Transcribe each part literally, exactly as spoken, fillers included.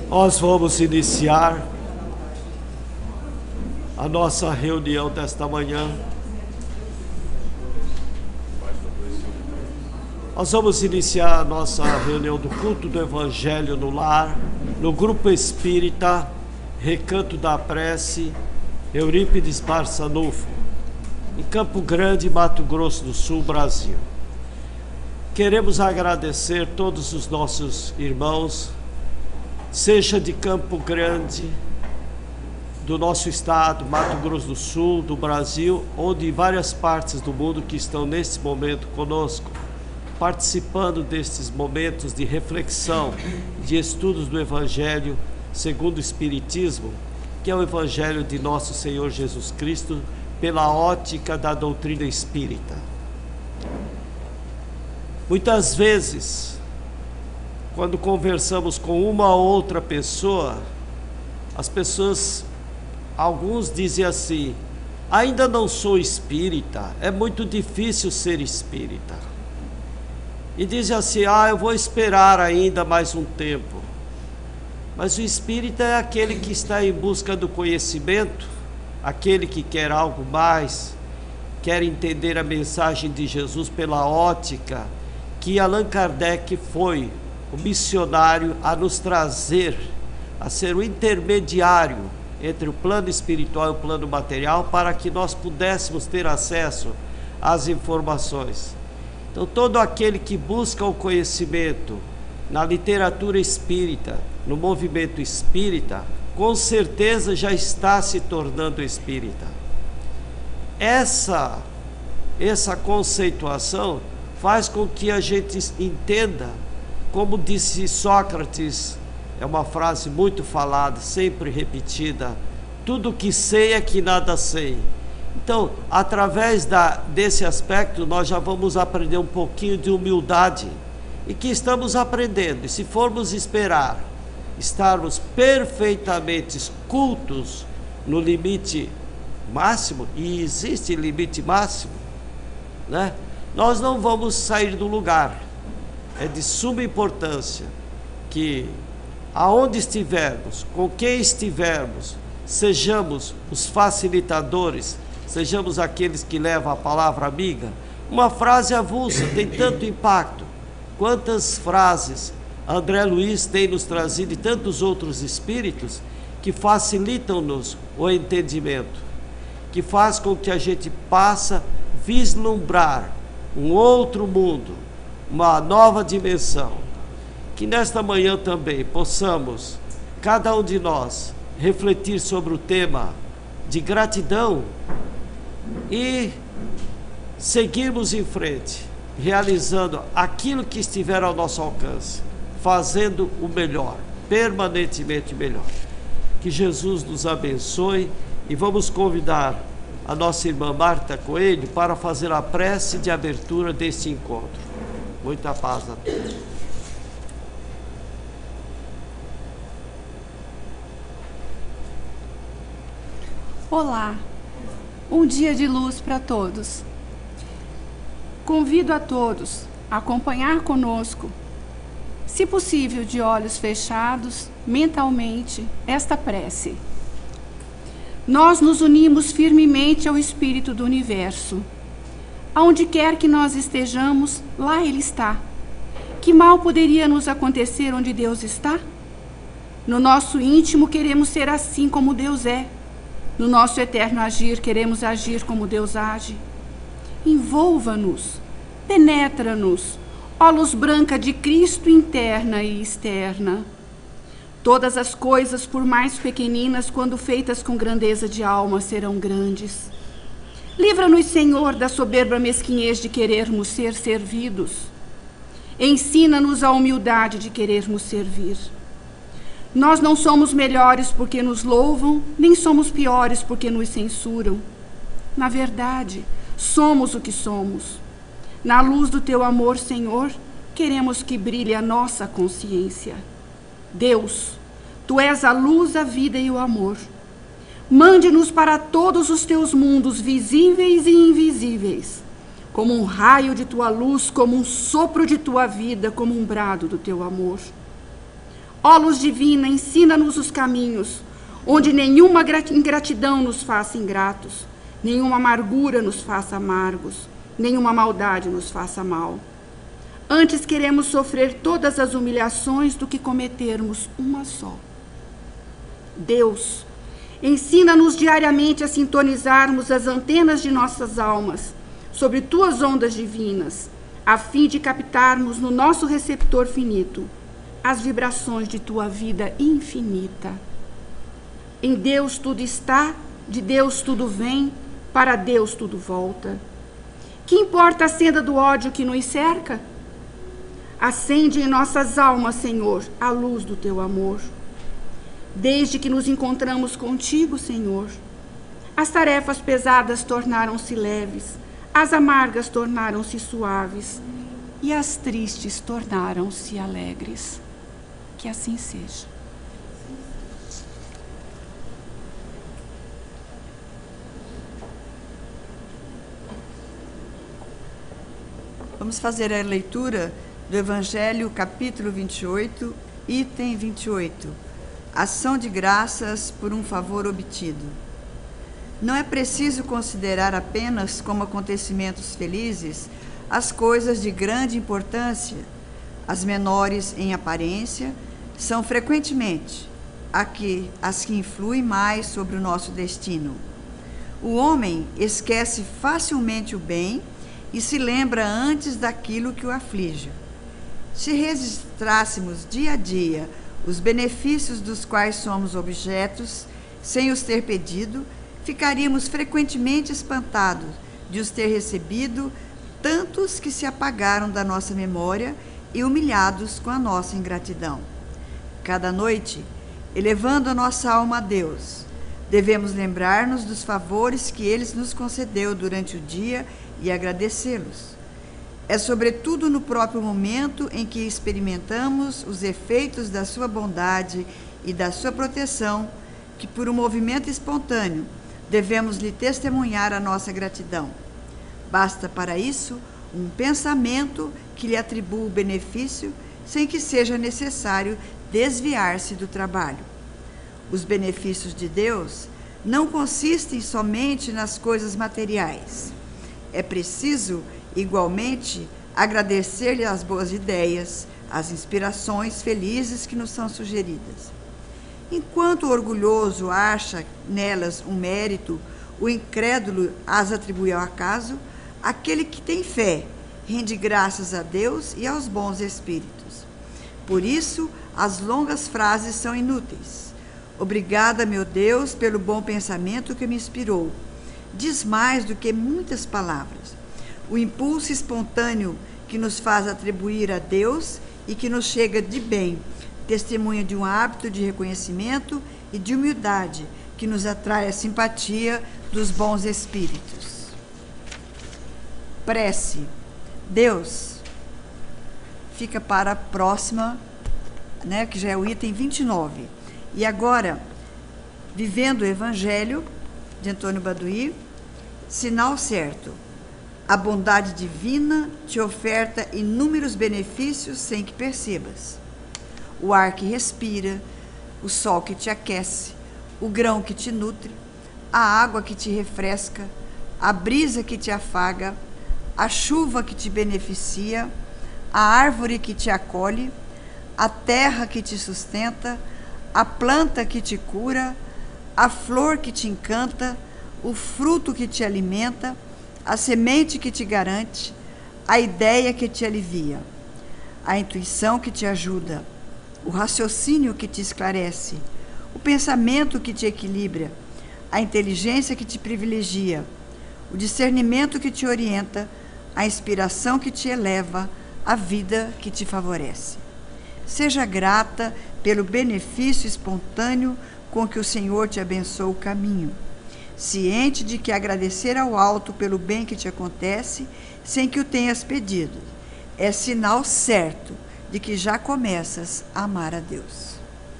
Nós vamos iniciar a nossa reunião desta manhã. Nós vamos iniciar a nossa reunião do culto do Evangelho no lar, no Grupo Espírita Recanto da Prece, Eurípides Barçanufo, em Campo Grande, Mato Grosso do Sul, Brasil. Queremos agradecer todos os nossos irmãos, seja de Campo Grande, do nosso estado, Mato Grosso do Sul, do Brasil, ou de várias partes do mundo que estão neste momento conosco, participando destes momentos de reflexão, de estudos do Evangelho segundo o Espiritismo, que é o Evangelho de nosso Senhor Jesus Cristo, pela ótica da doutrina espírita. Muitas vezes, quando conversamos com uma ou outra pessoa, as pessoas, alguns dizem assim: ainda não sou espírita, é muito difícil ser espírita. E dizem assim: ah, eu vou esperar ainda mais um tempo. Mas o espírita é aquele que está em busca do conhecimento, aquele que quer algo mais, quer entender a mensagem de Jesus pela ótica que Allan Kardec foi o missionário a nos trazer, a ser o intermediário entre o plano espiritual e o plano material, para que nós pudéssemos ter acesso às informações. Então, todo aquele que busca o conhecimento na literatura espírita, no movimento espírita, com certeza já está se tornando espírita. Essa, essa conceituação faz com que a gente entenda, como disse Sócrates, é uma frase muito falada, sempre repetida: tudo que sei é que nada sei. Então, através da, desse aspecto, nós já vamos aprender um pouquinho de humildade, e que estamos aprendendo. E se formos esperar estarmos perfeitamente cultos no limite máximo, e existe limite máximo, né? Nós não vamos sair do lugar. É de suma importância que, aonde estivermos, com quem estivermos, sejamos os facilitadores, sejamos aqueles que levam a palavra amiga. Uma frase avulsa tem tanto impacto. Quantas frases André Luiz tem nos trazido, e tantos outros espíritos, que facilitam-nos o entendimento, que faz com que a gente possa vislumbrar um outro mundo, uma nova dimensão. Que nesta manhã também possamos, cada um de nós, refletir sobre o tema de gratidão e seguirmos em frente, realizando aquilo que estiver ao nosso alcance, fazendo o melhor, permanentemente melhor. Que Jesus nos abençoe, e vamos convidar a nossa irmã Marta Coelho para fazer a prece de abertura deste encontro. Muita paz a todos. Olá, um dia de luz para todos. Convido a todos a acompanhar conosco, se possível de olhos fechados, mentalmente, esta prece. Nós nos unimos firmemente ao Espírito do Universo. Aonde quer que nós estejamos, lá Ele está. Que mal poderia nos acontecer onde Deus está? No nosso íntimo queremos ser assim como Deus é. No nosso eterno agir queremos agir como Deus age. Envolva-nos, penetra-nos, ó luz branca de Cristo interna e externa. Todas as coisas, por mais pequeninas, quando feitas com grandeza de alma, serão grandes. Livra-nos, Senhor, da soberba mesquinhez de querermos ser servidos. Ensina-nos a humildade de querermos servir. Nós não somos melhores porque nos louvam, nem somos piores porque nos censuram. Na verdade, somos o que somos. Na luz do teu amor, Senhor, queremos que brilhe a nossa consciência. Deus, tu és a luz, a vida e o amor. Mande-nos para todos os teus mundos, visíveis e invisíveis, como um raio de tua luz, como um sopro de tua vida, como um brado do teu amor. Ó luz divina, ensina-nos os caminhos, onde nenhuma ingratidão nos faça ingratos, nenhuma amargura nos faça amargos, nenhuma maldade nos faça mal. Antes queremos sofrer todas as humilhações do que cometermos uma só. Deus, ensina-nos diariamente a sintonizarmos as antenas de nossas almas sobre tuas ondas divinas, a fim de captarmos no nosso receptor finito as vibrações de tua vida infinita. Em Deus tudo está, de Deus tudo vem, para Deus tudo volta. Que importa a senda do ódio que nos cerca? Acende em nossas almas, Senhor, a luz do teu amor. Desde que nos encontramos contigo, Senhor, as tarefas pesadas tornaram-se leves, as amargas tornaram-se suaves e as tristes tornaram-se alegres. Que assim seja. Vamos fazer a leitura do Evangelho, capítulo vinte e oito, item vinte e oito. Ação de graças por um favor obtido. Não é preciso considerar apenas como acontecimentos felizes as coisas de grande importância. As menores em aparência são frequentemente aqui as que influem mais sobre o nosso destino. O homem esquece facilmente o bem e se lembra antes daquilo que o aflige. Se registrássemos dia a dia os benefícios dos quais somos objetos, sem os ter pedido, ficaríamos frequentemente espantados de os ter recebido, tantos que se apagaram da nossa memória e humilhados com a nossa ingratidão. Cada noite, elevando a nossa alma a Deus, devemos lembrar-nos dos favores que Ele nos concedeu durante o dia e agradecê-los. É sobretudo no próprio momento em que experimentamos os efeitos da sua bondade e da sua proteção que, por um movimento espontâneo, devemos lhe testemunhar a nossa gratidão. Basta para isso um pensamento que lhe atribua o benefício sem que seja necessário desviar-se do trabalho. Os benefícios de Deus não consistem somente nas coisas materiais. É preciso, igualmente, agradecer-lhe as boas ideias, as inspirações felizes que nos são sugeridas. Enquanto o orgulhoso acha nelas um mérito, o incrédulo as atribui ao acaso, aquele que tem fé rende graças a Deus e aos bons espíritos. Por isso, as longas frases são inúteis. Obrigada, meu Deus, pelo bom pensamento que me inspirou. Diz mais do que muitas palavras. O impulso espontâneo que nos faz atribuir a Deus e que nos chega de bem, testemunha de um hábito de reconhecimento e de humildade que nos atrai a simpatia dos bons espíritos. Prece. Deus, fica para a próxima, né, que já é o item vinte e nove. E agora, vivendo o Evangelho de Antônio Baduy, sinal certo. A bondade divina te oferta inúmeros benefícios sem que percebas. O ar que respira, o sol que te aquece, o grão que te nutre, a água que te refresca, a brisa que te afaga, a chuva que te beneficia, a árvore que te acolhe, a terra que te sustenta, a planta que te cura, a flor que te encanta, o fruto que te alimenta, a semente que te garante, a ideia que te alivia, a intuição que te ajuda, o raciocínio que te esclarece, o pensamento que te equilibra, a inteligência que te privilegia, o discernimento que te orienta, a inspiração que te eleva, a vida que te favorece. Seja grata pelo benefício espontâneo com que o Senhor te abençoa o caminho, ciente de que agradecer ao alto pelo bem que te acontece, sem que o tenhas pedido, é sinal certo de que já começas a amar a Deus.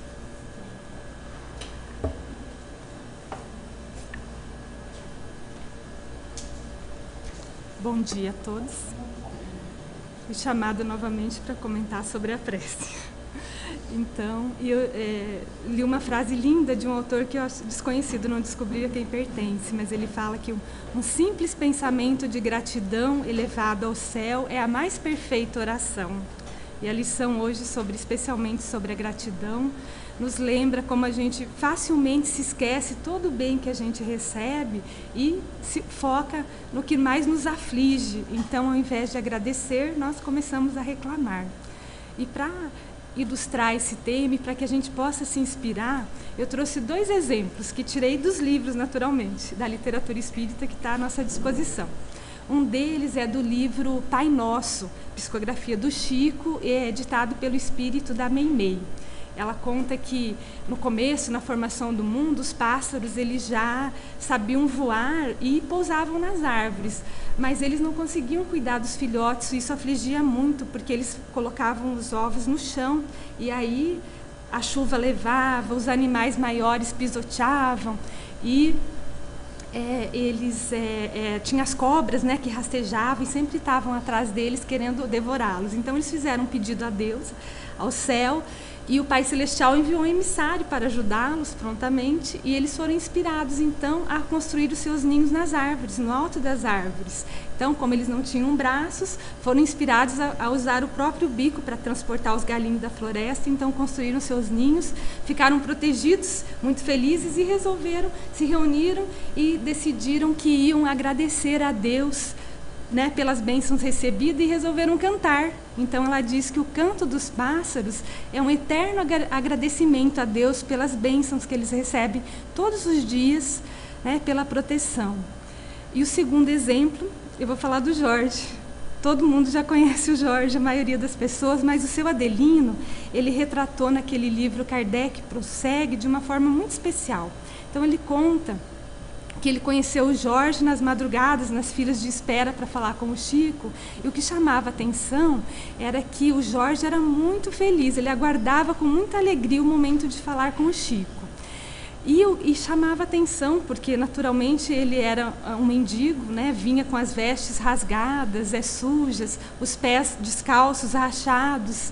Bom dia a todos. Fui chamada novamente para comentar sobre a prece. Então, eu é, li uma frase linda de um autor que eu acho desconhecido, não descobri a quem pertence, mas ele fala que um, um simples pensamento de gratidão elevado ao céu é a mais perfeita oração. E a lição hoje, sobre, especialmente sobre a gratidão, nos lembra como a gente facilmente se esquece todo o bem que a gente recebe e se foca no que mais nos aflige. Então, ao invés de agradecer, nós começamos a reclamar. E para ilustrar esse tema e para que a gente possa se inspirar, eu trouxe dois exemplos que tirei dos livros, naturalmente, da literatura espírita que está à nossa disposição. Um deles é do livro Pai Nosso, psicografia do Chico, e é editado pelo espírito da Meimei. Ela conta que no começo, na formação do mundo, os pássaros eles já sabiam voar e pousavam nas árvores, mas eles não conseguiam cuidar dos filhotes, e isso afligia muito, porque eles colocavam os ovos no chão, e aí a chuva levava, os animais maiores pisoteavam, e é, eles é, é, tinham as cobras, né, que rastejavam e sempre estavam atrás deles querendo devorá-los. Então eles fizeram um pedido a Deus, ao céu, e o Pai Celestial enviou um emissário para ajudá-los prontamente, e eles foram inspirados, então, a construir os seus ninhos nas árvores, no alto das árvores. Então, como eles não tinham braços, foram inspirados a, a usar o próprio bico para transportar os galinhos da floresta, então construíram seus ninhos, ficaram protegidos, muito felizes, e resolveram, se reuniram e decidiram que iam agradecer a Deus, né, pelas bênçãos recebidas, e resolveram cantar. Então ela diz que o canto dos pássaros é um eterno agradecimento a Deus pelas bênçãos que eles recebem todos os dias, né, pela proteção. E o segundo exemplo, eu vou falar do Jorge. Todo mundo já conhece o Jorge, a maioria das pessoas, mas o seu Adelino, ele retratou naquele livro Kardec Prossegue de uma forma muito especial. Então ele conta que ele conheceu o Jorge nas madrugadas, nas filas de espera para falar com o Chico, e o que chamava atenção era que o Jorge era muito feliz, ele aguardava com muita alegria o momento de falar com o Chico. E, e chamava atenção, porque naturalmente ele era um mendigo, né? Vinha com as vestes rasgadas, é, sujas, os pés descalços, rachados,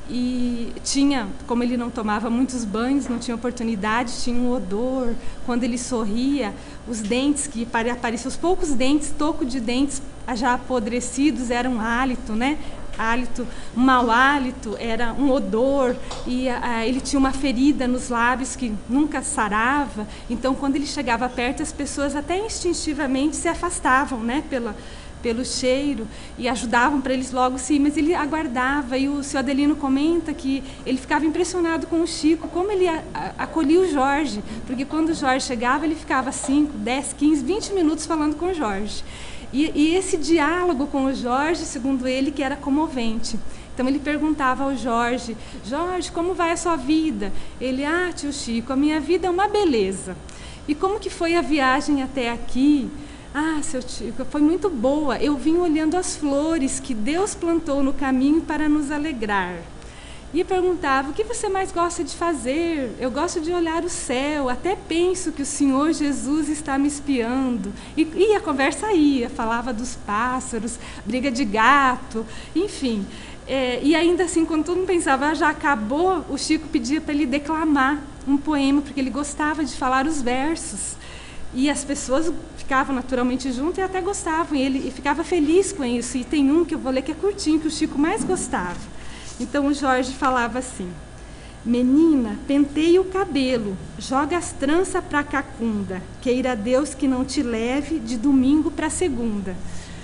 e tinha, como ele não tomava muitos banhos, não tinha oportunidade, tinha um odor. Quando ele sorria, os dentes que apareciam, os poucos dentes, toco de dentes já apodrecidos, era um hálito, né? Hálito, um mau hálito, era um odor, e a, ele tinha uma ferida nos lábios que nunca sarava. Então, quando ele chegava perto, as pessoas até instintivamente se afastavam, né? Pela pelo cheiro, e ajudavam para eles logo se ir, mas ele aguardava. E o seu Adelino comenta que ele ficava impressionado com o Chico, como ele a, a, acolhia o Jorge, porque quando o Jorge chegava, ele ficava cinco, dez, quinze, vinte minutos falando com o Jorge. E, e esse diálogo com o Jorge, segundo ele, que era comovente. Então ele perguntava ao Jorge: Jorge, como vai a sua vida? Ele: ah, tio Chico, a minha vida é uma beleza. E como que foi a viagem até aqui? Ah, seu Chico, foi muito boa. Eu vim olhando as flores que Deus plantou no caminho para nos alegrar. E perguntava: o que você mais gosta de fazer? Eu gosto de olhar o céu, até penso que o Senhor Jesus está me espiando. E, e a conversa ia, falava dos pássaros, briga de gato, enfim. É, e ainda assim, quando todo mundo pensava, ah, já acabou, o Chico pedia para ele declamar um poema, porque ele gostava de falar os versos. E as pessoas ficavam naturalmente junto e até gostavam, e ele e ficava feliz com isso. E tem um que eu vou ler que é curtinho, que o Chico mais gostava. Então o Jorge falava assim: menina, penteia o cabelo, joga as tranças pra cacunda, queira Deus que não te leve de domingo para segunda.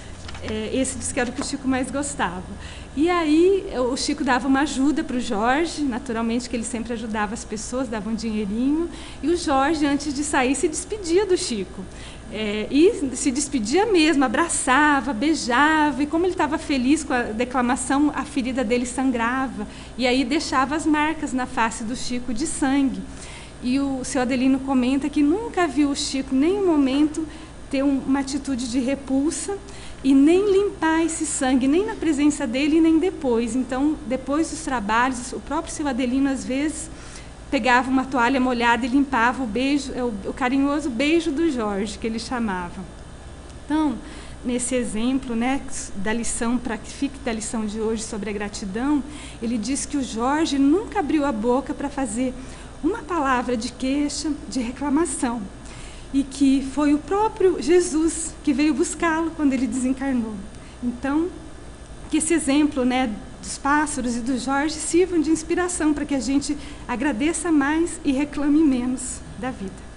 É, esse disse que era o que o Chico mais gostava. E aí o Chico dava uma ajuda para o Jorge, naturalmente que ele sempre ajudava as pessoas, dava um dinheirinho, e o Jorge, antes de sair, se despedia do Chico. É, e se despedia mesmo, abraçava, beijava, e como ele estava feliz com a declamação, a ferida dele sangrava, e aí deixava as marcas na face do Chico de sangue. E o seu Adelino comenta que nunca viu o Chico, em nenhum momento, ter um, uma atitude de repulsa, e nem limpar esse sangue, nem na presença dele, nem depois. Então, depois dos trabalhos, o próprio seu Adelino, às vezes, pegava uma toalha molhada e limpava o beijo, o, o carinhoso beijo do Jorge, que ele chamava. Então, nesse exemplo, né, da lição, para que fique da lição de hoje sobre a gratidão, ele diz que o Jorge nunca abriu a boca para fazer uma palavra de queixa, de reclamação, e que foi o próprio Jesus que veio buscá-lo quando ele desencarnou. Então, que esse exemplo, né, dos pássaros e do Jorge sirvam de inspiração para que a gente agradeça mais e reclame menos da vida.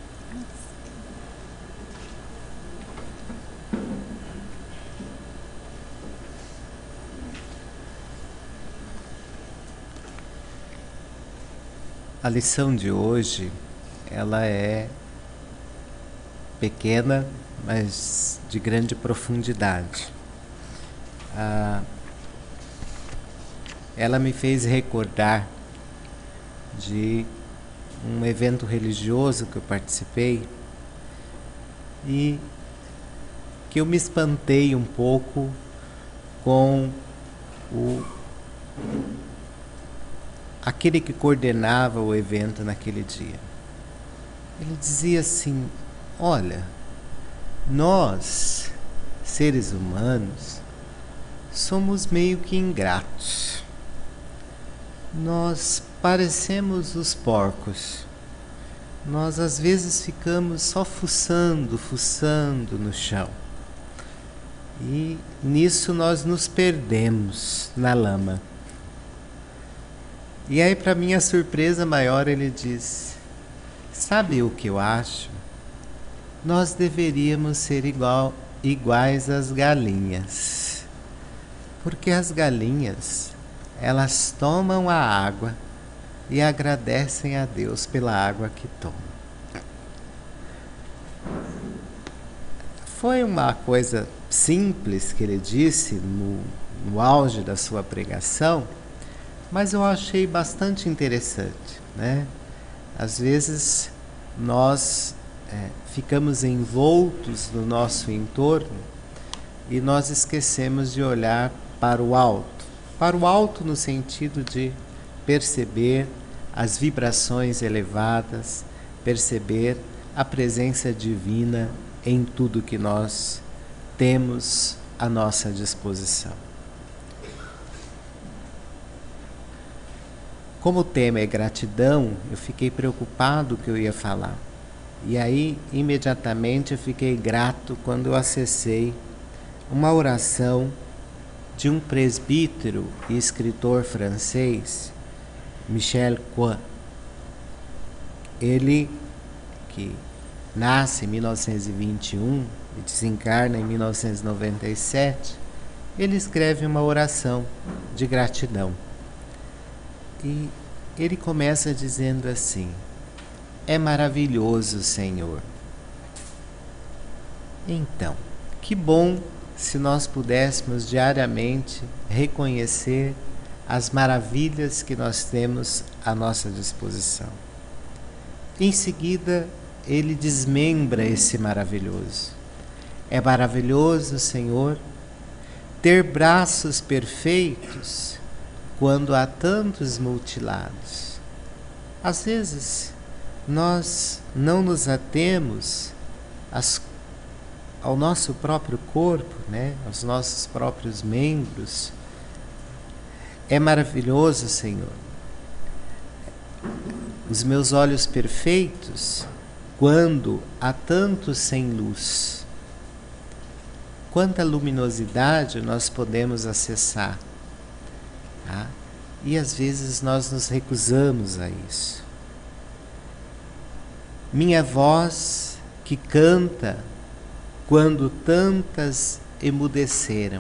A lição de hoje, ela é pequena, mas de grande profundidade. Ah, ela me fez recordar de um evento religioso que eu participei e que eu me espantei um pouco com o aquele que coordenava o evento naquele dia. Ele dizia assim: olha, nós, seres humanos, somos meio que ingratos. Nós parecemos os porcos. Nós às vezes ficamos só fuçando, fuçando no chão. E nisso nós nos perdemos na lama. E aí, para minha surpresa maior, ele diz: sabe o que eu acho? Nós deveríamos ser igual, iguais às galinhas. Porque as galinhas, elas tomam a água e agradecem a Deus pela água que tomam. Foi uma coisa simples que ele disse no, no auge da sua pregação, mas eu achei bastante interessante, né? Às vezes nós é, ficamos envoltos no nosso entorno e nós esquecemos de olhar para o alto. Para o alto no sentido de perceber as vibrações elevadas, perceber a presença divina em tudo que nós temos à nossa disposição. Como o tema é gratidão, eu fiquei preocupado que eu ia falar. E aí, imediatamente, eu fiquei grato quando eu acessei uma oração de um presbítero e escritor francês, Michel Coin. Ele, que nasce em mil novecentos e vinte e um e desencarna em mil novecentos e noventa e sete, ele escreve uma oração de gratidão. E ele começa dizendo assim: é maravilhoso, Senhor. Então, que bom se nós pudéssemos diariamente reconhecer as maravilhas que nós temos à nossa disposição. Em seguida, ele desmembra esse maravilhoso. É maravilhoso, Senhor, ter braços perfeitos quando há tantos mutilados. Às vezes, nós não nos atemos às, ao nosso próprio corpo, né? Aos nossos próprios membros. É maravilhoso, Senhor, os meus olhos perfeitos quando há tantos sem luz. Quanta luminosidade nós podemos acessar. Tá? E às vezes nós nos recusamos a isso. Minha voz que canta quando tantas emudeceram.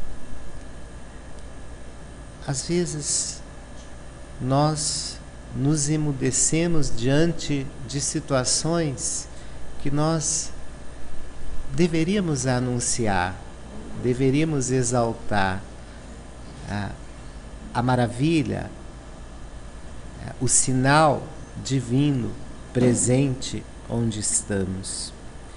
Às vezes nós nos emudecemos diante de situações que nós deveríamos anunciar, deveríamos exaltar a a maravilha, o sinal divino presente onde estamos.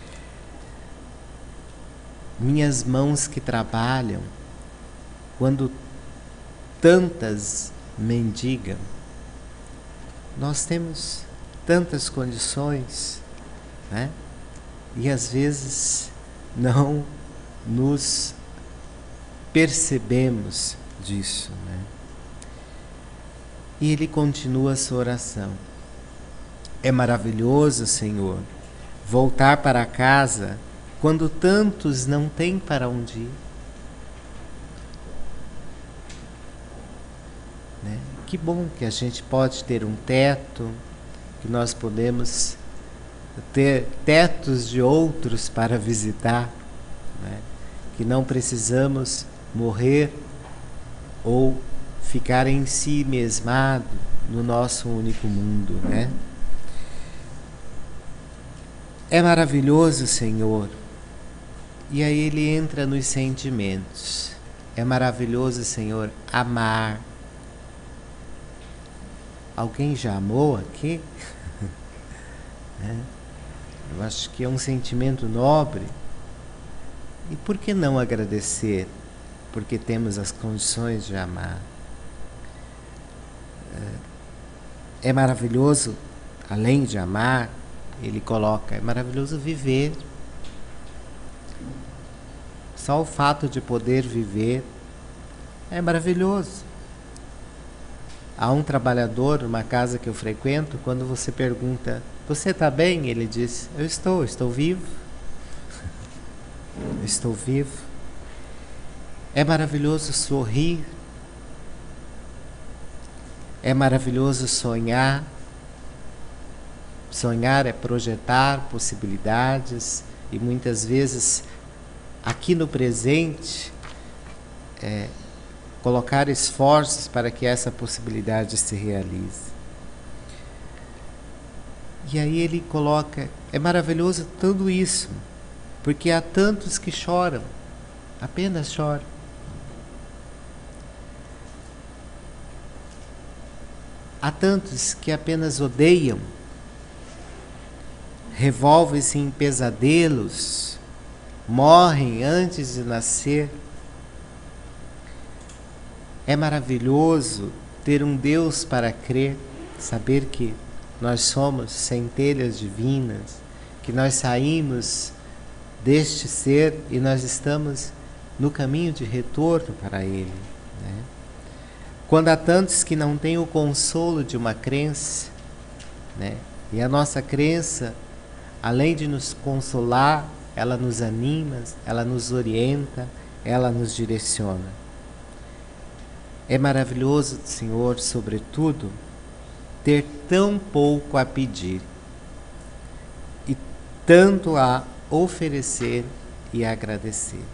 Minhas mãos que trabalham, quando tantas mendigam. Nós temos tantas condições, né? E às vezes não nos percebemos disso, né? E ele continua a sua oração. É maravilhoso, Senhor, voltar para casa quando tantos não têm para onde ir. Né? Que bom que a gente pode ter um teto, que nós podemos ter tetos de outros para visitar, né? Que não precisamos morrer ou ficar em si mesmado no nosso único mundo, né? É maravilhoso, Senhor. E aí ele entra nos sentimentos. É maravilhoso, Senhor, amar. Alguém já amou aqui? É. Eu acho que é um sentimento nobre. E por que não agradecer? Porque temos as condições de amar. É, é maravilhoso, além de amar, ele coloca, é maravilhoso viver. Só o fato de poder viver é maravilhoso. Há um trabalhador numa casa que eu frequento, quando você pergunta, você está bem? Ele diz, eu estou, estou vivo. Eu estou vivo. É maravilhoso sorrir. É maravilhoso sonhar. Sonhar é projetar possibilidades e muitas vezes aqui no presente é, colocar esforços para que essa possibilidade se realize. E aí ele coloca, é maravilhoso tudo isso, porque há tantos que choram, apenas choram. Há tantos que apenas odeiam, revolvem-se em pesadelos, morrem antes de nascer. É maravilhoso ter um Deus para crer, saber que nós somos centelhas divinas, que nós saímos deste ser e nós estamos no caminho de retorno para Ele, né? Quando há tantos que não têm o consolo de uma crença, né? E a nossa crença, além de nos consolar, ela nos anima, ela nos orienta, ela nos direciona. É maravilhoso, Senhor, sobretudo, ter tão pouco a pedir e tanto a oferecer e agradecer.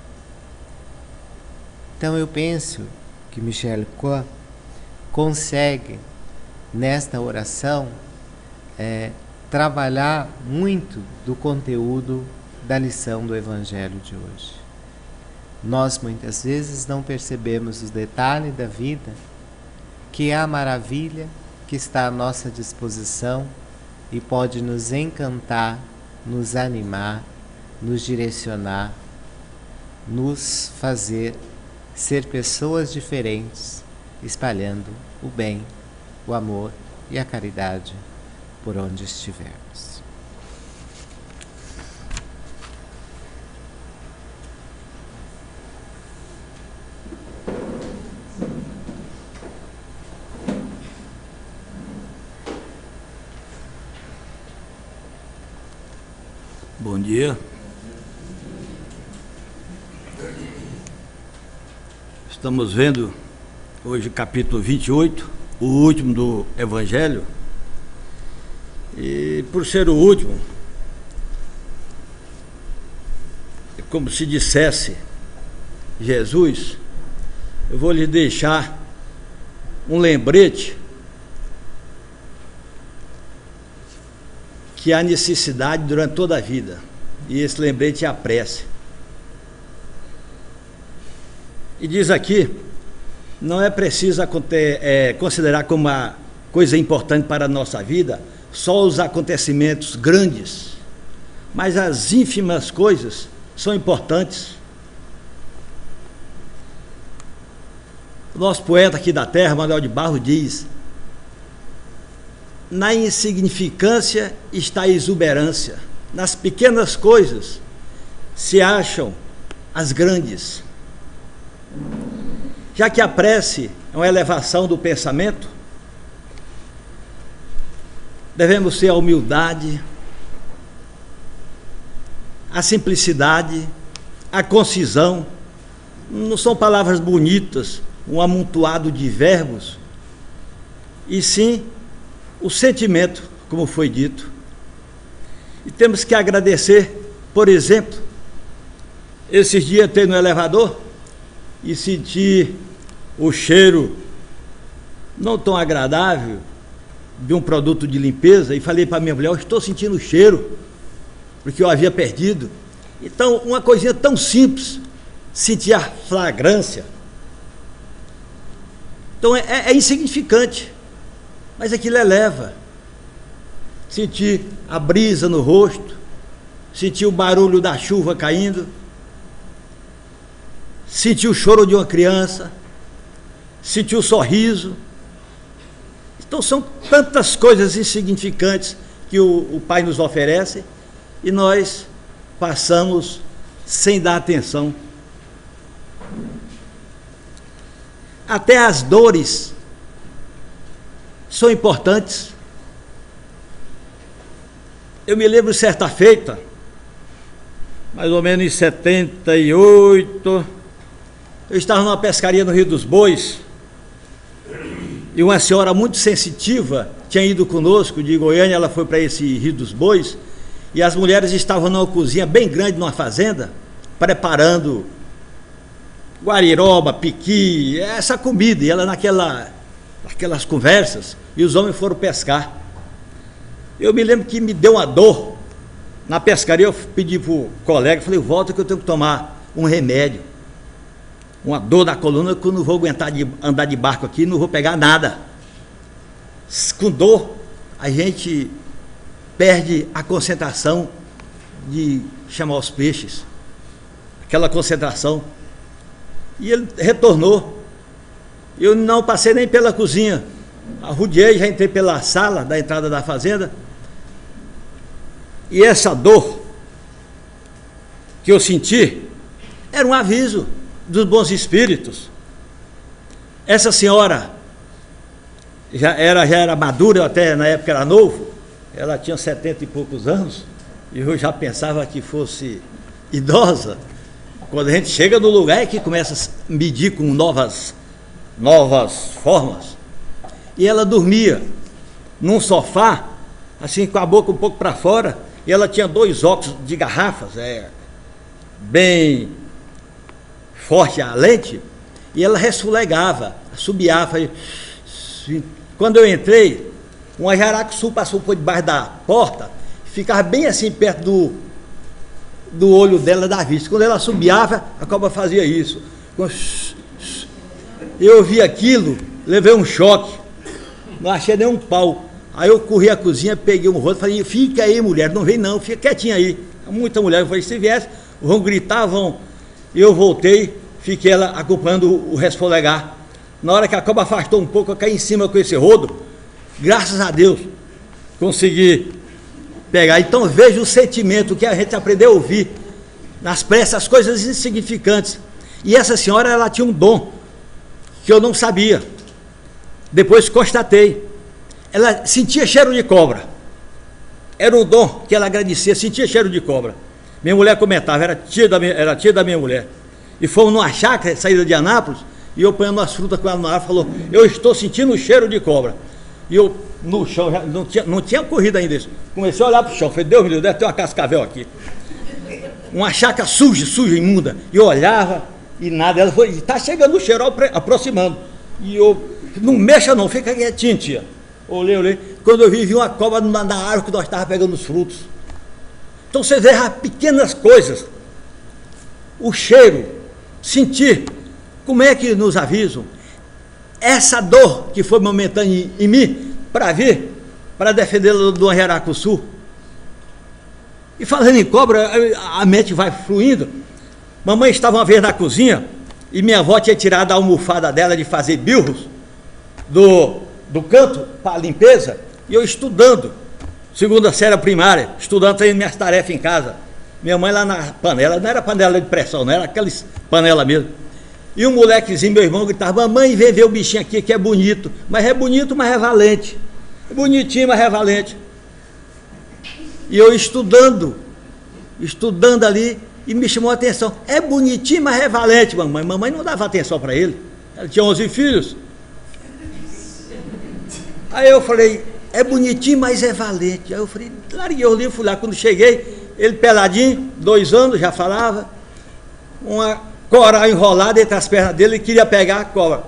Então eu penso que Michel Coe consegue, nesta oração, é, trabalhar muito do conteúdo da lição do Evangelho de hoje. Nós muitas vezes não percebemos os detalhes da vida, que é a maravilha que está à nossa disposição e pode nos encantar, nos animar, nos direcionar, nos fazer ser pessoas diferentes, espalhando o bem, o amor e a caridade por onde estivermos. Bom dia. Estamos vendo hoje o capítulo vinte e oito, o último do Evangelho. E por ser o último, é como se dissesse Jesus, eu vou lhe deixar um lembrete que há necessidade durante toda a vida, e esse lembrete é a prece. E diz aqui, não é preciso é, considerar como uma coisa importante para a nossa vida só os acontecimentos grandes, mas as ínfimas coisas são importantes. O nosso poeta aqui da terra, Manuel de Barros, diz: na insignificância está a exuberância, nas pequenas coisas se acham as grandes. Já que a prece é uma elevação do pensamento, devemos ter a humildade, a simplicidade, a concisão. Não são palavras bonitas, um amontoado de verbos, e sim o sentimento, como foi dito. E temos que agradecer, por exemplo, esses dias entrei no elevador e senti o cheiro não tão agradável de um produto de limpeza, e falei para minha mulher: eu estou sentindo o cheiro, porque eu havia perdido. Então, uma coisinha tão simples, sentir a fragrância. Então é, é insignificante, mas aquilo eleva. Sentir a brisa no rosto, sentir o barulho da chuva caindo, sentir o choro de uma criança, sentir o sorriso. Então são tantas coisas insignificantes que o, o Pai nos oferece e nós passamos sem dar atenção. Até as dores são importantes. Eu me lembro certa feita, mais ou menos em setenta e oito, eu estava numa pescaria no Rio dos Bois, e uma senhora muito sensitiva tinha ido conosco de Goiânia. Ela foi para esse Rio dos Bois, e as mulheres estavam numa cozinha bem grande, numa fazenda, preparando guariroba, piqui, essa comida, e ela naquela, naquelas conversas, e os homens foram pescar. Eu me lembro que me deu uma dor na pescaria. Eu pedi para o colega, falei: volta que eu tenho que tomar um remédio, uma dor na coluna, que eu não vou aguentar de andar de barco aqui, não vou pegar nada. Com dor, a gente perde a concentração de chamar os peixes, aquela concentração. E ele retornou. Eu não passei nem pela cozinha, arrodeei, já entrei pela sala da entrada da fazenda. E essa dor que eu senti era um aviso dos bons espíritos. Essa senhora já era, já era madura, eu até na época era novo, ela tinha setenta e poucos anos, e eu já pensava que fosse idosa. Quando a gente chega no lugar é que começa a medir com novas, novas formas. E ela dormia num sofá, assim, com a boca um pouco para fora, e ela tinha dois óculos de garrafas, é, bem forte a lente, e ela resfulegava, assobiava. E, quando eu entrei, uma jaracuçu passou por debaixo da porta, ficava bem assim perto do, do olho dela, da vista. Quando ela assobiava, a cobra fazia isso. Eu vi aquilo, levei um choque, não achei nem um pau. Aí eu corri à cozinha, peguei um rosto, falei: fica aí, mulher, não vem não, fica quietinha aí. Muita mulher. Eu falei: se viesse, vão gritar, vão. Eu voltei, fiquei ela acompanhando o resfolegar. Na hora que a cobra afastou um pouco, eu caí em cima com esse rodo. Graças a Deus, consegui pegar. Então veja o sentimento que a gente aprendeu a ouvir nas preces, as coisas insignificantes. E essa senhora, ela tinha um dom que eu não sabia. Depois constatei. Ela sentia cheiro de cobra. Era um dom que ela agradecia, sentia cheiro de cobra. Minha mulher comentava, era tia da minha, era tia da minha mulher. E fomos numa chácara, saída de Anápolis, e eu ponhando as frutas com ela no ar, falou: eu estou sentindo o cheiro de cobra. E eu, no chão, já não tinha, não tinha corrido ainda isso. Comecei a olhar para o chão, falei: Deus me livre, deve ter uma cascavel aqui. Uma chácara suja, suja, imunda. E eu olhava e nada. Ela foi: está chegando o cheiro, aproximando. E eu: não mexa não, fica quietinho, tia. Olhei, olhei. Quando eu vi, vi uma cobra na, na árvore que nós estávamos pegando os frutos. Então você vê as pequenas coisas, o cheiro, sentir. Como é que nos avisam? Essa dor que foi momentânea em, em mim, para vir, para defendê-la do Jaracuçu. E falando em cobra, a mente vai fluindo. Mamãe estava uma vez na cozinha e minha avó tinha tirado a almofada dela de fazer bilros do, do canto para a limpeza, e eu estudando, segunda série primária, estudando, fazendo minhas tarefas em casa. Minha mãe lá na panela, não era panela de pressão, não era aquelas panela mesmo. E um molequezinho, meu irmão, gritava: mamãe, vem ver o bichinho aqui que é bonito. Mas é bonito, mas é valente. É bonitinho, mas é valente. E eu estudando, estudando ali, e me chamou a atenção. É bonitinho, mas é valente, mamãe. Mamãe não dava atenção para ele. Ela tinha onze filhos. Aí eu falei: é bonitinho, mas é valente. Aí eu falei, larguei o livro, fui lá. Quando cheguei, ele peladinho, dois anos, já falava, uma coral enrolada entre as pernas dele, e queria pegar a cobra.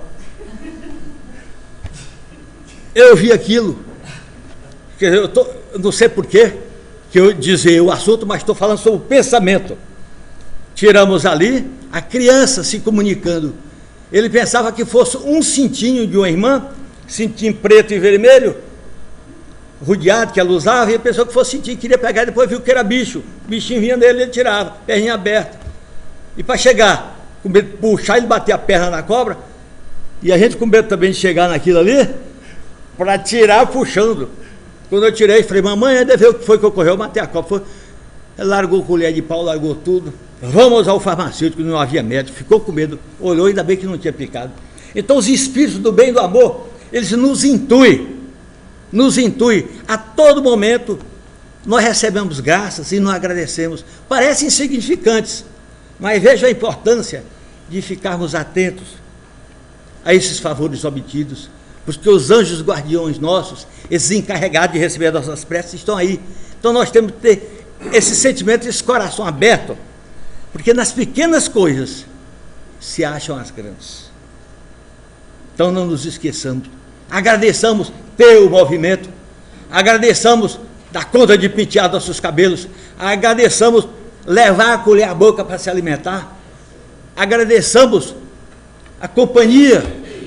Eu vi aquilo. Quer dizer, eu, tô, eu não sei porquê que eu dizer o assunto, mas estou falando sobre o pensamento. Tiramos ali a criança se comunicando. Ele pensava que fosse um cintinho de uma irmã, cintinho preto e vermelho, rodeado, que ela usava, e ele pensou que fosse cintinho, queria pegar, e depois viu que era bicho. O bichinho vinha nele, ele tirava, perninha aberta. E para chegar, com medo de puxar, ele bater a perna na cobra, e a gente com medo também de chegar naquilo ali, para tirar puxando. Quando eu tirei, falei: mamãe, ainda vê o que foi que ocorreu, eu matei a cobra. Foi, ela largou colher de pau, largou tudo. Vamos ao farmacêutico, não havia médico, ficou com medo, olhou, ainda bem que não tinha picado. Então os espíritos do bem e do amor, eles nos intuem, nos intuem, a todo momento nós recebemos graças e não agradecemos. Parecem insignificantes, mas veja a importância de ficarmos atentos a esses favores obtidos, porque os anjos guardiões nossos, esses encarregados de receber nossas preces, estão aí. Então nós temos que ter esse sentimento, esse coração aberto, porque nas pequenas coisas se acham as grandes. Então não nos esqueçamos, agradeçamos ter o movimento, agradeçamos dar conta de pentear nossos cabelos, agradeçamos levar a colher à boca para se alimentar, agradeçamos a companhia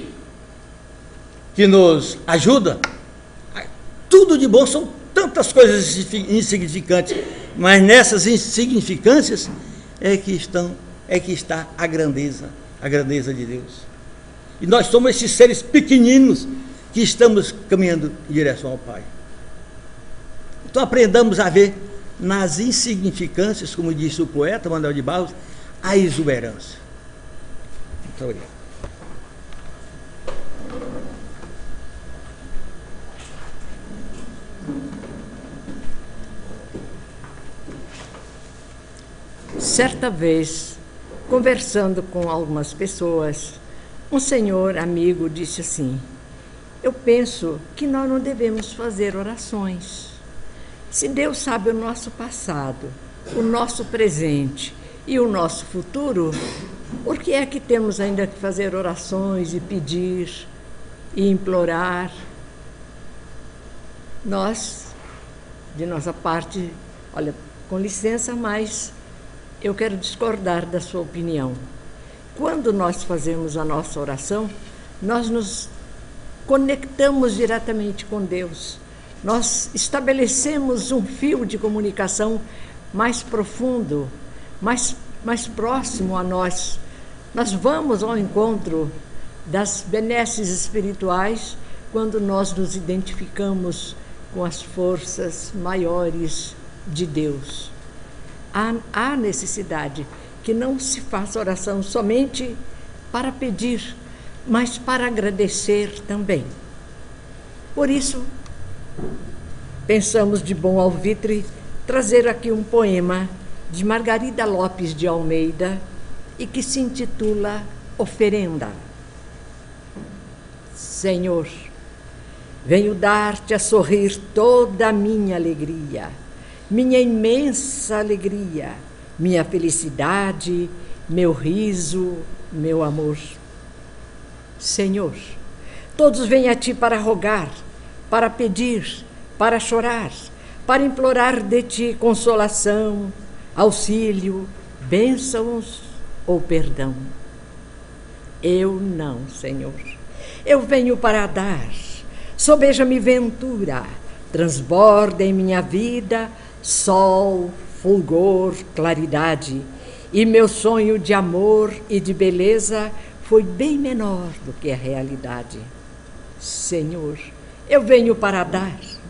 que nos ajuda. Tudo de bom, são tantas coisas insignificantes, mas nessas insignificâncias é que estão, é que está a grandeza, a grandeza de Deus. E nós somos esses seres pequeninos que estamos caminhando em direção ao Pai. Então aprendamos a ver nas insignificâncias, como disse o poeta Manuel de Barros, a exuberância. Muito obrigado. Certa vez, conversando com algumas pessoas, um senhor amigo disse assim: eu penso que nós não devemos fazer orações. Se Deus sabe o nosso passado, o nosso presente e o nosso futuro, por que é que temos ainda que fazer orações e pedir e implorar? Nós, de nossa parte, olha, com licença, mas eu quero discordar da sua opinião. Quando nós fazemos a nossa oração, nós nos conectamos diretamente com Deus. Nós estabelecemos um fio de comunicação mais profundo, mais, mais próximo a nós. Nós vamos ao encontro das benesses espirituais quando nós nos identificamos com as forças maiores de Deus. Há, há necessidade que não se faça oração somente para pedir, mas para agradecer também. Por isso, pensamos de bom alvitre trazer aqui um poema de Margarida Lopes de Almeida e que se intitula Oferenda. Senhor, venho dar-te a sorrir toda a minha alegria, minha imensa alegria, minha felicidade, meu riso, meu amor. Senhor, todos vêm a ti para rogar, para pedir, para chorar, para implorar de ti consolação, auxílio, bênçãos ou perdão. Eu não, Senhor. Eu venho para dar. Sobeja-me ventura, transborda em minha vida sol, fulgor, claridade. E meu sonho de amor e de beleza foi bem menor do que a realidade. Senhor, eu venho para dar.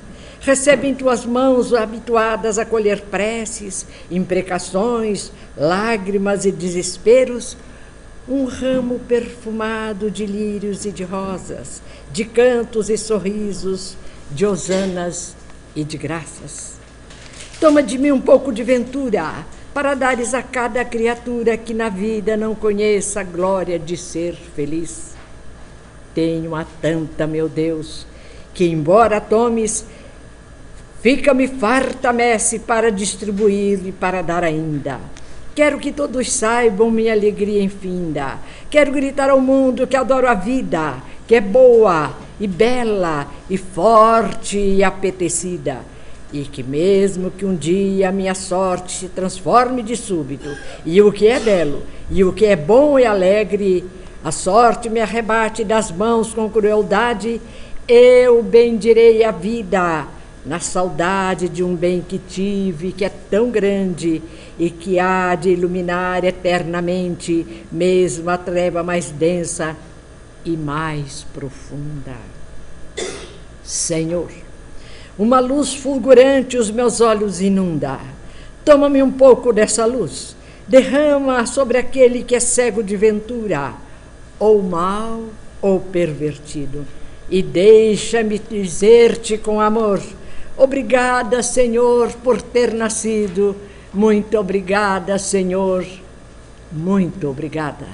recebe em tuas mãos habituadas a colher preces, imprecações, lágrimas e desesperos, um ramo perfumado de lírios e de rosas, de cantos e sorrisos, de hosanas e de graças. Toma de mim um pouco de ventura, para dares a cada criatura que na vida não conheça a glória de ser feliz. Tenho-a tanta, meu Deus, que embora tomes, fica-me farta messe para distribuir e para dar ainda. Quero que todos saibam minha alegria infinda. Quero gritar ao mundo que adoro a vida, que é boa e bela e forte e apetecida. E que mesmo que um dia a minha sorte se transforme de súbito, e o que é belo, e o que é bom e alegre, a sorte me arrebate das mãos com crueldade, eu bendirei a vida, na saudade de um bem que tive, que é tão grande, e que há de iluminar eternamente, mesmo a treva mais densa e mais profunda. Senhor, uma luz fulgurante os meus olhos inunda. Toma-me um pouco dessa luz, derrama sobre aquele que é cego de ventura, ou mau ou pervertido, e deixa-me dizer-te com amor: obrigada, Senhor, por ter nascido. Muito obrigada, Senhor. Muito obrigada.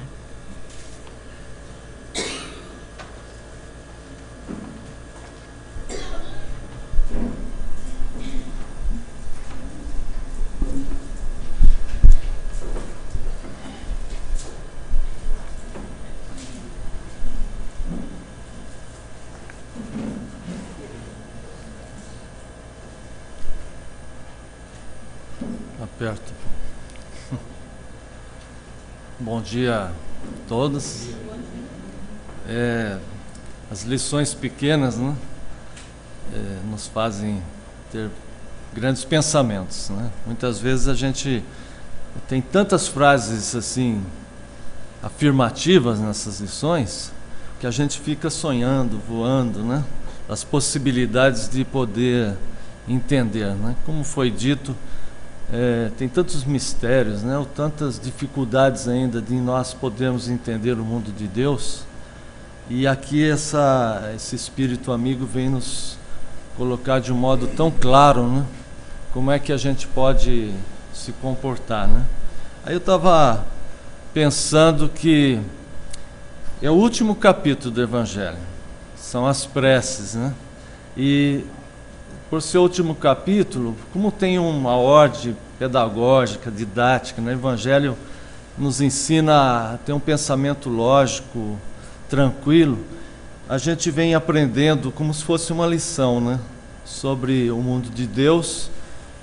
Aperto. Bom dia a todos. É, as lições pequenas, né, é, nos fazem ter grandes pensamentos, né? Muitas vezes a gente tem tantas frases assim afirmativas nessas lições que a gente fica sonhando, voando, né, as possibilidades de poder entender, né? Como foi dito, É, tem tantos mistérios, né, ou tantas dificuldades ainda de nós podermos entender o mundo de Deus, e aqui essa, esse Espírito amigo vem nos colocar de um modo tão claro, né, como é que a gente pode se comportar, né? Aí eu estava pensando que é o último capítulo do Evangelho, são as preces, né, e por ser o último capítulo, como tem uma ordem pedagógica, didática, né? O Evangelho nos ensina a ter um pensamento lógico, tranquilo, a gente vem aprendendo como se fosse uma lição, né, sobre o mundo de Deus,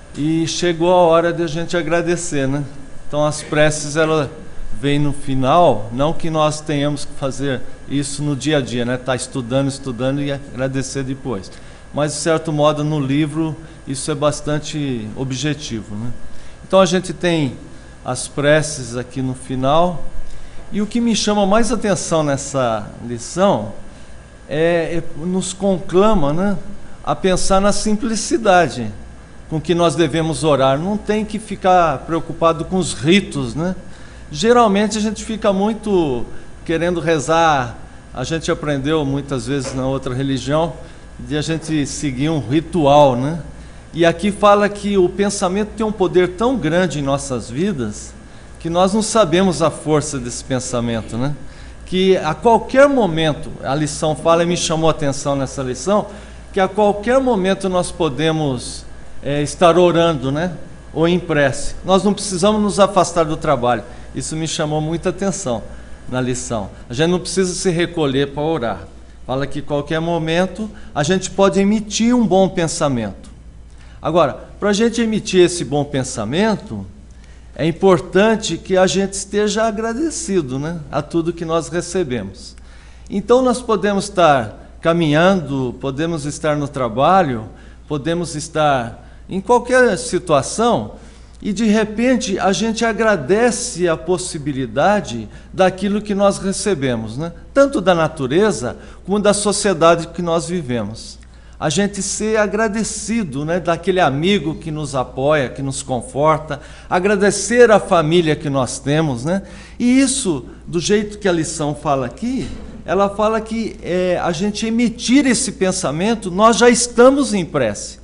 e chegou a hora de a gente agradecer, né? Então as preces, ela vem no final, não que nós tenhamos que fazer isso no dia a dia, né? Tá estudando, estudando e agradecer depois. Mas, de certo modo, no livro, isso é bastante objetivo, né? Então, a gente tem as preces aqui no final, e o que me chama mais atenção nessa lição é, é nos conclama, né, a pensar na simplicidade com que nós devemos orar. Não tem que ficar preocupado com os ritos, né? Geralmente, a gente fica muito querendo rezar. A gente aprendeu muitas vezes na outra religião de a gente seguir um ritual, né? E aqui fala que o pensamento tem um poder tão grande em nossas vidas que nós não sabemos a força desse pensamento, né? Que a qualquer momento, a lição fala, e me chamou a atenção nessa lição, que a qualquer momento nós podemos é, estar orando, né? Ou em prece. Nós não precisamos nos afastar do trabalho. Isso me chamou muita atenção na lição. A gente não precisa se recolher para orar. Fala que qualquer momento a gente pode emitir um bom pensamento. Agora, para a gente emitir esse bom pensamento, é importante que a gente esteja agradecido, né, a tudo que nós recebemos. Então nós podemos estar caminhando, podemos estar no trabalho, podemos estar em qualquer situação, e de repente a gente agradece a possibilidade daquilo que nós recebemos, né? Tanto da natureza como da sociedade que nós vivemos. a gente ser agradecido, né, daquele amigo que nos apoia, que nos conforta, agradecer a família que nós temos, né? E isso, do jeito que a lição fala aqui, ela fala que é, a gente emitir esse pensamento, nós já estamos em prece.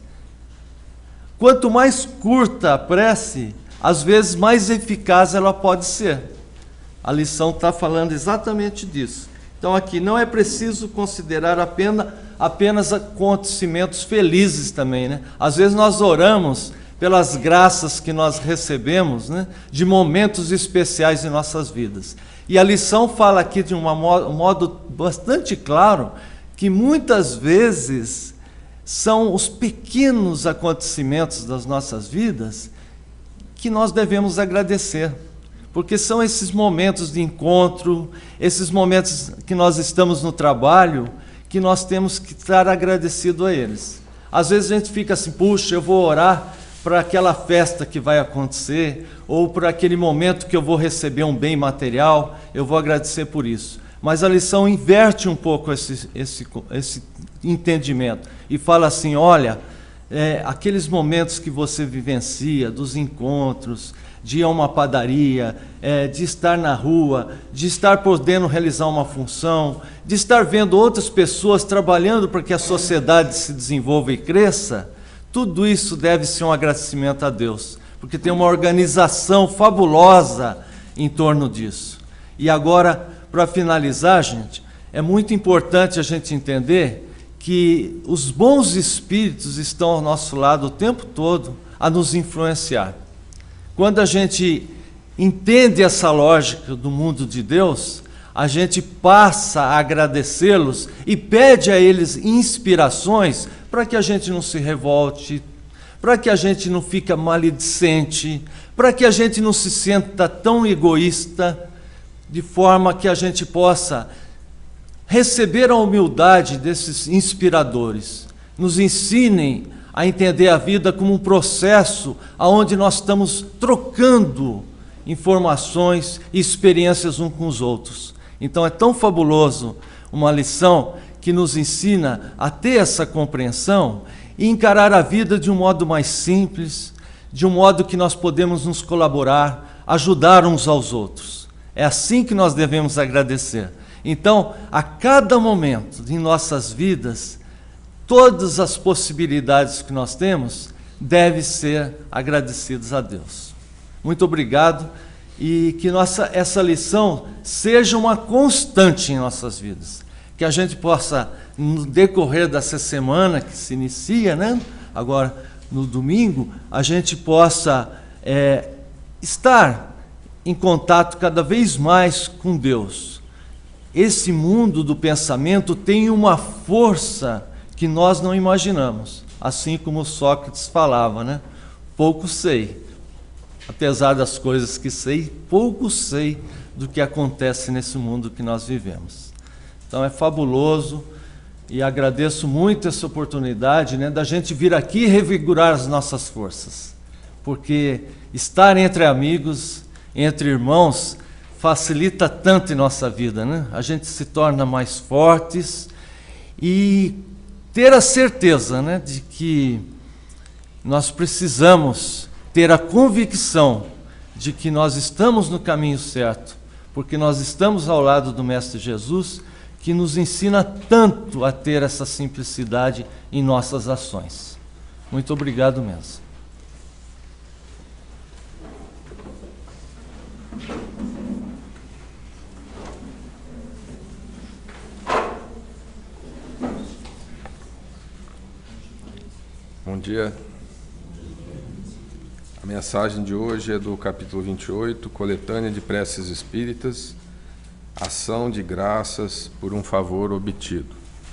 Quanto mais curta a prece, às vezes mais eficaz ela pode ser. A lição está falando exatamente disso. Então aqui não é preciso considerar apenas, apenas acontecimentos felizes também, né? Às vezes nós oramos pelas graças que nós recebemos, né, de momentos especiais em nossas vidas. E a lição fala aqui de uma modo, um modo bastante claro que muitas vezes são os pequenos acontecimentos das nossas vidas que nós devemos agradecer. Porque são esses momentos de encontro, esses momentos que nós estamos no trabalho, que nós temos que estar agradecidos a eles. Às vezes a gente fica assim, puxa, eu vou orar para aquela festa que vai acontecer, ou para aquele momento que eu vou receber um bem material, eu vou agradecer por isso. Mas a lição inverte um pouco esse, esse, esse entendimento e fala assim, olha, é, aqueles momentos que você vivencia, dos encontros, de ir a uma padaria, é, de estar na rua, de estar podendo realizar uma função, de estar vendo outras pessoas trabalhando para que a sociedade se desenvolva e cresça, tudo isso deve ser um agradecimento a Deus, porque tem uma organização fabulosa em torno disso. E agora, para finalizar, gente, é muito importante a gente entender que os bons espíritos estão ao nosso lado o tempo todo a nos influenciar. Quando a gente entende essa lógica do mundo de Deus, a gente passa a agradecê-los e pede a eles inspirações para que a gente não se revolte, para que a gente não fique maledicente, para que a gente não se sinta tão egoísta, de forma que a gente possa receber a humildade desses inspiradores, nos ensinem a entender a vida como um processo onde nós estamos trocando informações e experiências uns com os outros. Então é tão fabuloso uma lição que nos ensina a ter essa compreensão e encarar a vida de um modo mais simples, de um modo que nós podemos nos colaborar, ajudar uns aos outros. É assim que nós devemos agradecer. Então, a cada momento em nossas vidas, todas as possibilidades que nós temos devem ser agradecidas a Deus. Muito obrigado e que nossa, essa lição seja uma constante em nossas vidas. Que a gente possa, no decorrer dessa semana que se inicia, né? Agora no domingo, a gente possa é, estar em contato cada vez mais com Deus. Esse mundo do pensamento tem uma força que nós não imaginamos, assim como Sócrates falava, né? Pouco sei, apesar das coisas que sei, pouco sei do que acontece nesse mundo que nós vivemos. Então é fabuloso e agradeço muito essa oportunidade, né, da gente vir aqui revigorar as nossas forças, porque estar entre amigos, entre irmãos, facilita tanto em nossa vida, né? A gente se torna mais fortes e ter a certeza, né, de que nós precisamos ter a convicção de que nós estamos no caminho certo, porque nós estamos ao lado do Mestre Jesus, que nos ensina tanto a ter essa simplicidade em nossas ações. Muito obrigado mesmo. Bom dia. A mensagem de hoje é do capítulo vinte e oito, Coletânea de Preces Espíritas, Ação de Graças por um Favor Obtido.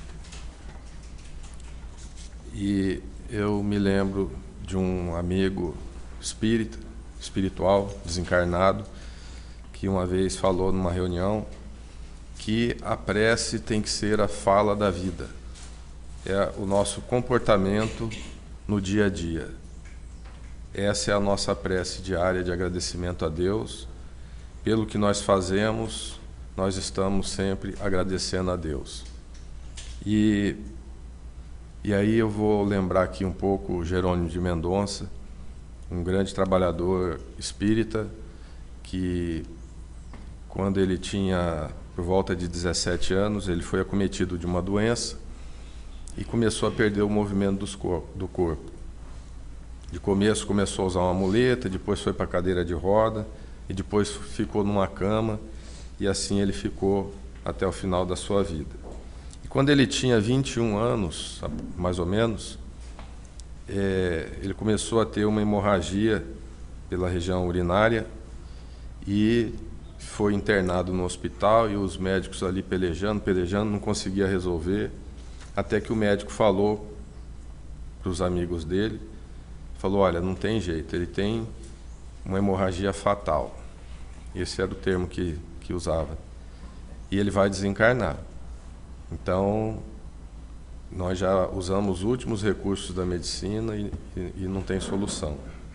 E eu me lembro de um amigo espírita, espiritual, desencarnado, que uma vez falou numa reunião que a prece tem que ser a fala da vida. É o nosso comportamento no dia a dia. Essa é a nossa prece diária de agradecimento a Deus. Pelo que nós fazemos, nós estamos sempre agradecendo a Deus. E E aí eu vou lembrar aqui um pouco Jerônimo de Mendonça, um grande trabalhador espírita, que quando ele tinha por volta de dezessete anos, ele foi acometido de uma doença e começou a perder o movimento dos cor- do corpo. De começo começou a usar uma muleta, depois foi para a cadeira de roda e depois ficou numa cama, e assim ele ficou até o final da sua vida. E quando ele tinha vinte e um anos, mais ou menos, é, ele começou a ter uma hemorragia pela região urinária e foi internado no hospital, e os médicos ali pelejando, pelejando, não conseguia resolver, até que o médico falou para os amigos dele, falou, olha, não tem jeito, ele tem uma hemorragia fatal. Esse era o termo que, que usava. E ele vai desencarnar. Então, nós já usamos os últimos recursos da medicina e, e, e não tem solução.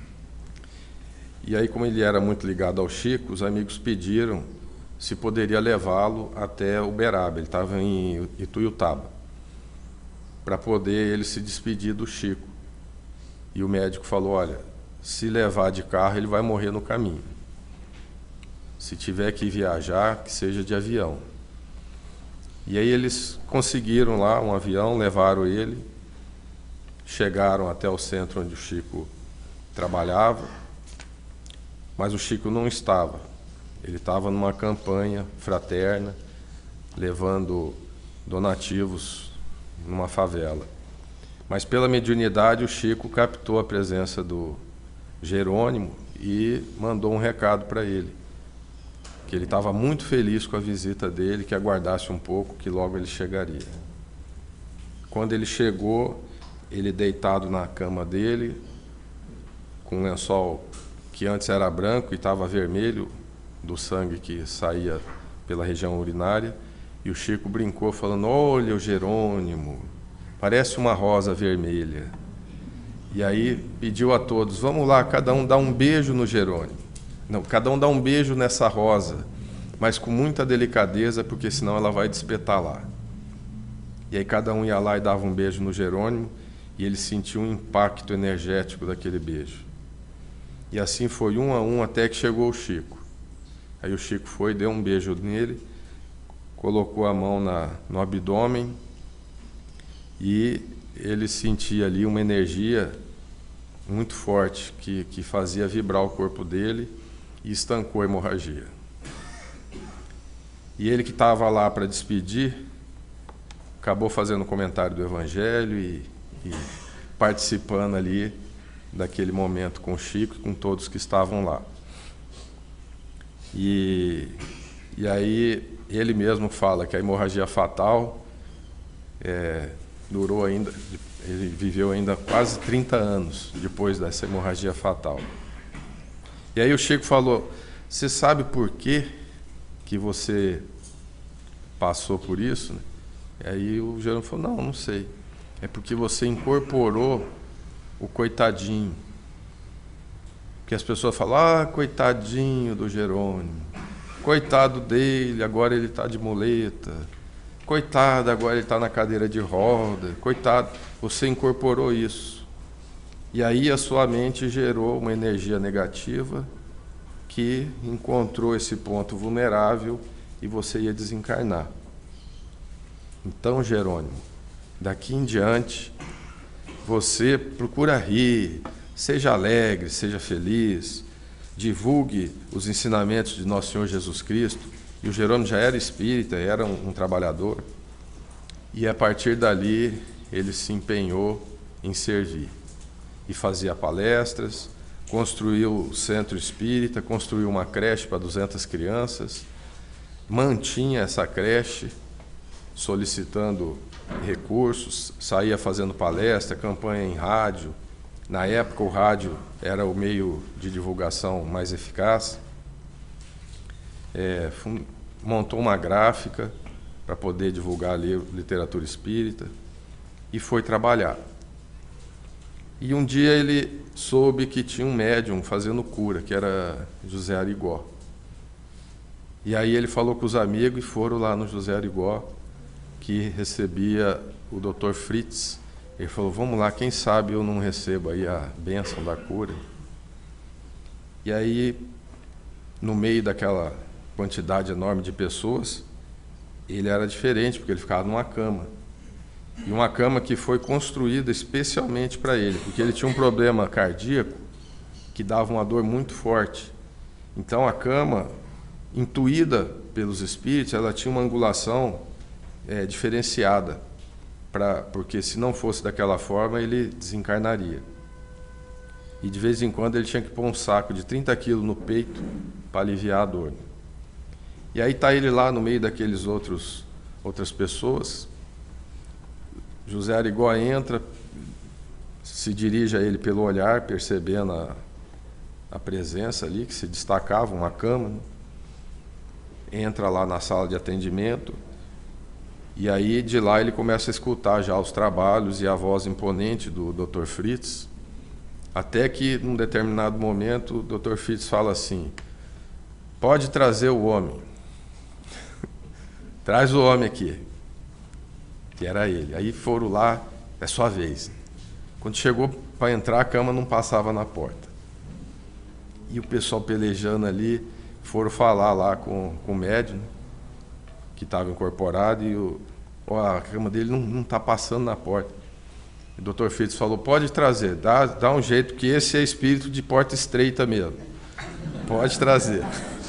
E aí, como ele era muito ligado ao Chico, os amigos pediram se poderia levá-lo até Uberaba. Ele estava em Ituiutaba, para poder ele se despedir do Chico. E o médico falou, olha, se levar de carro, ele vai morrer no caminho. Se tiver que viajar, que seja de avião. E aí eles conseguiram lá um avião, levaram ele, chegaram até o centro onde o Chico trabalhava, mas o Chico não estava. Ele estava numa campanha fraterna, levando donativos numa favela. Mas pela mediunidade o Chico captou a presença do Jerônimo e mandou um recado para ele, que ele estava muito feliz com a visita dele, que aguardasse um pouco, que logo ele chegaria. Quando ele chegou, ele deitado na cama dele, com um lençol que antes era branco e estava vermelho, do sangue que saía pela região urinária, e o Chico brincou falando, olha o Jerônimo, parece uma rosa vermelha. E aí pediu a todos, vamos lá, cada um dá um beijo no Jerônimo. Não, cada um dá um beijo nessa rosa, mas com muita delicadeza, porque senão ela vai despetalar. E aí cada um ia lá e dava um beijo no Jerônimo, e ele sentiu um impacto energético daquele beijo. E assim foi um a um até que chegou o Chico. Aí o Chico foi, deu um beijo nele, colocou a mão na, no abdômen, e ele sentia ali uma energia muito forte que, que fazia vibrar o corpo dele e estancou a hemorragia. E ele que estava lá para despedir, acabou fazendo um comentário do Evangelho e, e participando ali daquele momento com o Chico e com todos que estavam lá. E, e aí ele mesmo fala que a hemorragia fatal é, durou ainda, ele viveu ainda quase trinta anos depois dessa hemorragia fatal. E aí o Chico falou, você sabe por que que você passou por isso? E aí o Jerônimo falou, não, não sei. É porque você incorporou o coitadinho. Porque as pessoas falam, ah, coitadinho do Jerônimo, coitado dele, agora ele está de muleta, coitado, agora ele está na cadeira de roda, coitado, você incorporou isso. E aí a sua mente gerou uma energia negativa que encontrou esse ponto vulnerável e você ia desencarnar. Então, Jerônimo, daqui em diante, você procura rir, seja alegre, seja feliz, divulgue os ensinamentos de Nosso Senhor Jesus Cristo. E o Jerônimo já era espírita, era um, um trabalhador, e a partir dali ele se empenhou em servir. E fazia palestras, construiu o centro espírita, construiu uma creche para duzentas crianças, mantinha essa creche, solicitando recursos, saía fazendo palestra, campanha em rádio. Na época o rádio era o meio de divulgação mais eficaz. É, montou uma gráfica para poder divulgar a literatura espírita e foi trabalhar. E um dia ele soube que tinha um médium fazendo cura, que era José Arigó. E aí ele falou com os amigos e foram lá no José Arigó, que recebia o doutor Fritz, Ele falou, vamos lá, quem sabe eu não recebo aí a bênção da cura. E aí, no meio daquela quantidade enorme de pessoas, ele era diferente, porque ele ficava numa cama. E uma cama que foi construída especialmente para ele, porque ele tinha um problema cardíaco que dava uma dor muito forte. Então a cama, intuída pelos espíritos, ela tinha uma angulação é, diferenciada, pra, porque se não fosse daquela forma, ele desencarnaria. E de vez em quando ele tinha que pôr um saco de trinta quilos no peito para aliviar a dor. E aí está ele lá no meio daqueles outros outras pessoas. José Arigó entra, se dirige a ele pelo olhar, percebendo a, a presença ali, que se destacava, uma cama, né? Entra lá na sala de atendimento, e aí de lá ele começa a escutar já os trabalhos e a voz imponente do doutor Fritz, até que, num determinado momento, o doutor Fritz fala assim, pode trazer o homem. Traz o homem aqui. Que era ele. Aí foram lá, é sua vez. Quando chegou para entrar, a cama não passava na porta. E o pessoal pelejando ali, foram falar lá com, com o médium, que estava incorporado, e o, ó, a cama dele não está passando na porta. O doutor Fritz falou, pode trazer, dá, dá um jeito, que esse é espírito de porta estreita mesmo. Pode trazer.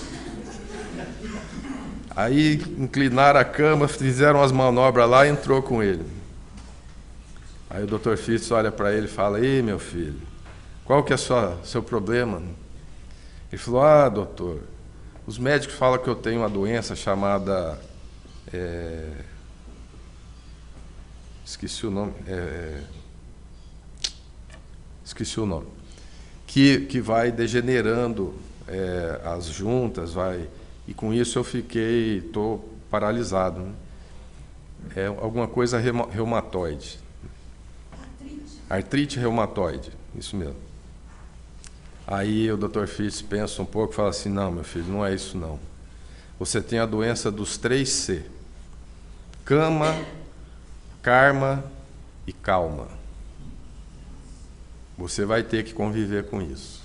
Aí inclinaram a cama, fizeram as manobras lá e entrou com ele. Aí o doutor Fritz olha para ele e fala, ei, meu filho, qual que é o seu problema? Ele falou, ah, doutor, os médicos falam que eu tenho uma doença chamada... É, esqueci o nome. É, esqueci o nome. Que, que vai degenerando é, as juntas, vai... E com isso eu fiquei, estou paralisado. Né? É alguma coisa reumatoide. Artrite. Artrite reumatoide, isso mesmo. Aí o doutor Fritz pensa um pouco e fala assim, não, meu filho, não é isso não. Você tem a doença dos três C. Cama, karma e calma. Você vai ter que conviver com isso.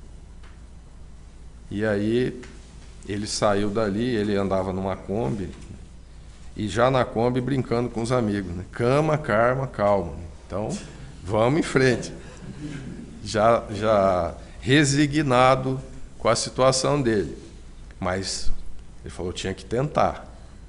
E aí... Ele saiu dali, ele andava numa Kombi, e já na Kombi brincando com os amigos. Né? Cama, karma, calma. Então, vamos em frente. Já, já resignado com a situação dele. Mas ele falou que tinha que tentar.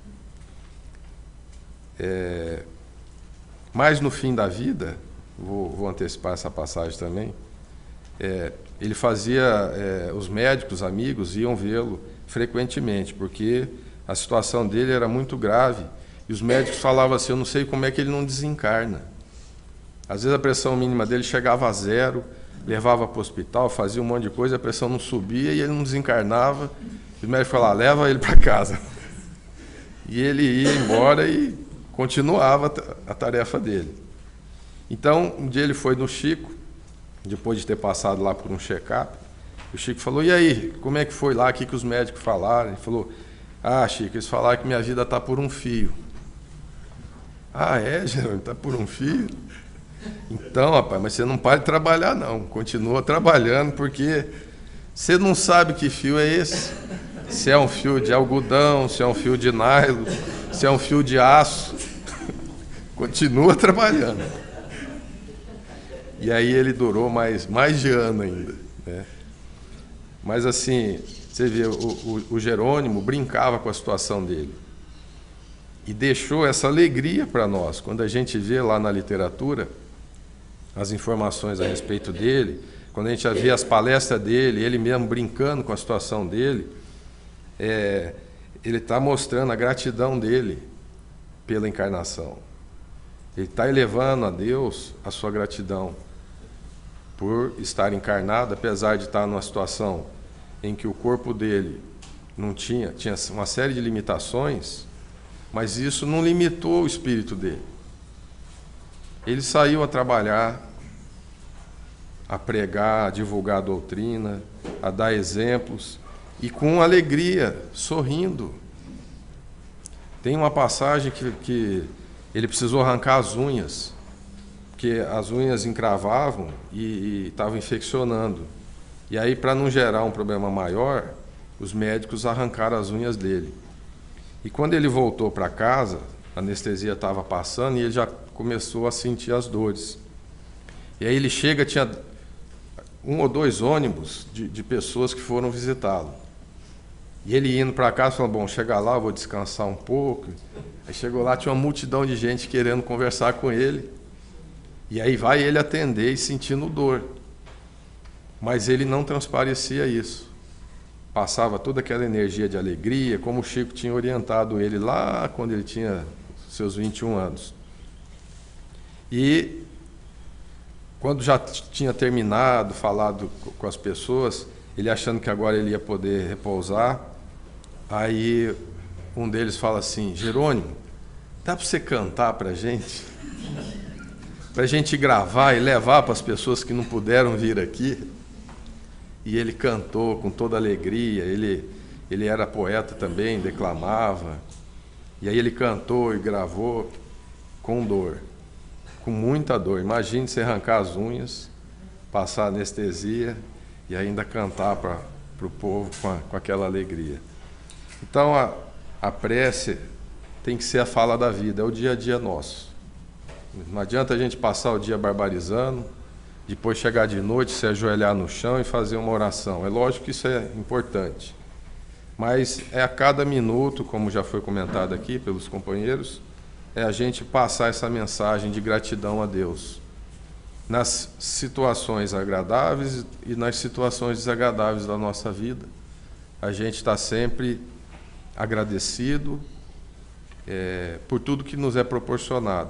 É, mas no fim da vida, vou, vou antecipar essa passagem também, é, ele fazia, é, os médicos, amigos, iam vê-lo frequentemente, porque a situação dele era muito grave, e os médicos falavam assim, eu não sei como é que ele não desencarna. Às vezes a pressão mínima dele chegava a zero, levava para o hospital, fazia um monte de coisa, a pressão não subia e ele não desencarnava, e o médico falava, leva ele para casa. E ele ia embora e continuava a tarefa dele. Então, um dia ele foi no Chico, depois de ter passado lá por um check-up, o Chico falou, e aí, como é que foi lá, o que, que os médicos falaram? Ele falou, ah, Chico, eles falaram que minha vida está por um fio. Ah, é, Jerônimo, está por um fio? Então, rapaz, mas você não para de trabalhar, não. Continua trabalhando, porque você não sabe que fio é esse. Se é um fio de algodão, se é um fio de nylon, se é um fio de aço. Continua trabalhando. E aí ele durou mais, mais de ano ainda, né? Mas assim, você vê, o, o, o Jerônimo brincava com a situação dele e deixou essa alegria para nós. Quando a gente vê lá na literatura as informações a respeito dele, quando a gente vê as palestras dele, ele mesmo brincando com a situação dele, é, ele está mostrando a gratidão dele pela encarnação. Ele está elevando a Deus a sua gratidão por estar encarnado, apesar de estar numa situação em que o corpo dele não tinha, tinha uma série de limitações, mas isso não limitou o espírito dele. Ele saiu a trabalhar, a pregar, a divulgar a doutrina, a dar exemplos, e com alegria, sorrindo. Tem uma passagem que, que ele precisou arrancar as unhas, porque as unhas encravavam e estavam infeccionando. E aí, para não gerar um problema maior, os médicos arrancaram as unhas dele. E quando ele voltou para casa, a anestesia estava passando e ele já começou a sentir as dores. E aí ele chega, tinha um ou dois ônibus de, de pessoas que foram visitá-lo. E ele indo para casa, falou, bom, chegar lá, eu vou descansar um pouco. Aí chegou lá, tinha uma multidão de gente querendo conversar com ele. E aí vai ele atender e sentindo dor. Mas ele não transparecia isso. Passava toda aquela energia de alegria, como o Chico tinha orientado ele lá quando ele tinha seus vinte e um anos. E quando já tinha terminado, falado com as pessoas, ele achando que agora ele ia poder repousar, aí um deles fala assim, Jerônimo, dá para você cantar para a gente? Para a gente gravar e levar para as pessoas que não puderam vir aqui? E ele cantou com toda alegria, ele, ele era poeta também, declamava, e aí ele cantou e gravou com dor. Com muita dor. Imagine você arrancar as unhas, passar anestesia e ainda cantar para o povo com, a, com aquela alegria. Então, a, a prece tem que ser a fala da vida, é o dia a dia nosso. Não adianta a gente passar o dia barbarizando, depois chegar de noite, se ajoelhar no chão e fazer uma oração. É lógico que isso é importante. Mas é a cada minuto, como já foi comentado aqui pelos companheiros, é a gente passar essa mensagem de gratidão a Deus. Nas situações agradáveis e nas situações desagradáveis da nossa vida. A gente está sempre agradecido é, por tudo que nos é proporcionado.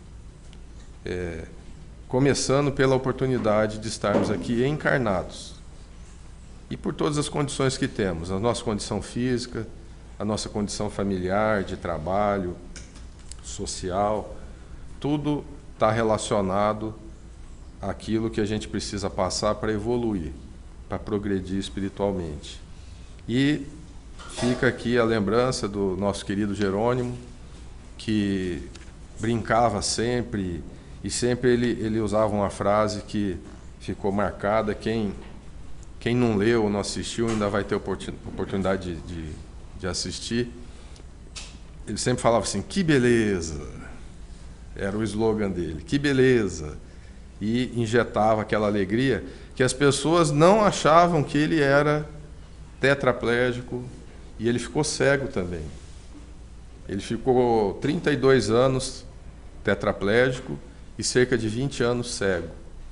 É, começando pela oportunidade de estarmos aqui encarnados. E por todas as condições que temos. A nossa condição física, a nossa condição familiar, de trabalho, social, tudo está relacionado àquilo que a gente precisa passar para evoluir, para progredir espiritualmente. E fica aqui a lembrança do nosso querido Jerônimo, que brincava sempre, e sempre ele, ele usava uma frase que ficou marcada, quem, quem não leu ou não assistiu ainda vai ter oportunidade de, de, de assistir. Ele sempre falava assim, que beleza, era o slogan dele, que beleza, e injetava aquela alegria que as pessoas não achavam que ele era tetraplégico, e ele ficou cego também. Ele ficou trinta e dois anos tetraplégico e cerca de vinte anos cego.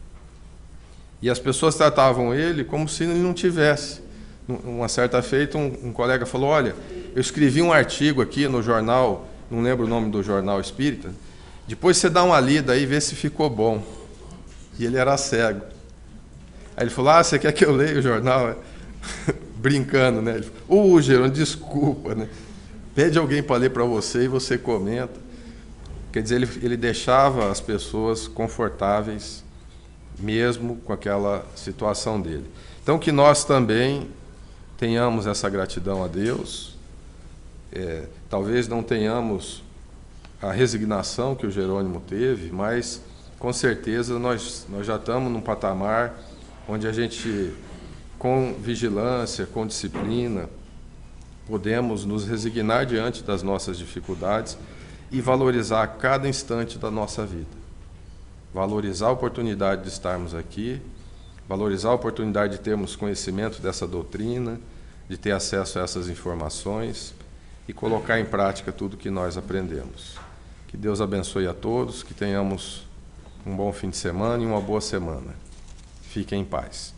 E as pessoas tratavam ele como se ele não tivesse. Uma certa feita, um, um colega falou, olha, eu escrevi um artigo aqui no jornal, não lembro o nome do jornal espírita, depois você dá uma lida aí e vê se ficou bom. E ele era cego. Aí ele falou, ah, você quer que eu leia o jornal? Brincando, né? Ele falou, ô, Jerônimo, desculpa, né? Pede alguém para ler para você e você comenta. Quer dizer, ele, ele deixava as pessoas confortáveis, mesmo com aquela situação dele. Então, que nós também tenhamos essa gratidão a Deus, é, talvez não tenhamos a resignação que o Jerônimo teve, mas, com certeza, nós, nós já estamos num patamar onde a gente, com vigilância, com disciplina, podemos nos resignar diante das nossas dificuldades e valorizar cada instante da nossa vida. Valorizar a oportunidade de estarmos aqui, valorizar a oportunidade de termos conhecimento dessa doutrina, de ter acesso a essas informações e colocar em prática tudo que nós aprendemos. Que Deus abençoe a todos, que tenhamos um bom fim de semana e uma boa semana. Fiquem em paz.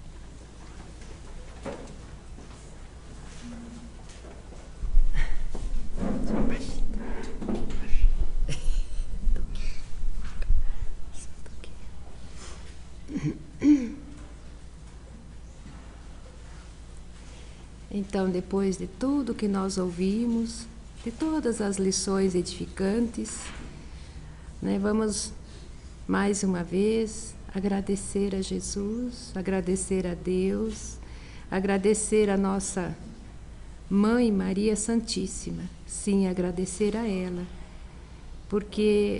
Então, depois de tudo que nós ouvimos, de todas as lições edificantes, né, vamos mais uma vez agradecer a Jesus, agradecer a Deus, agradecer a nossa Mãe Maria Santíssima, sim, agradecer a ela, porque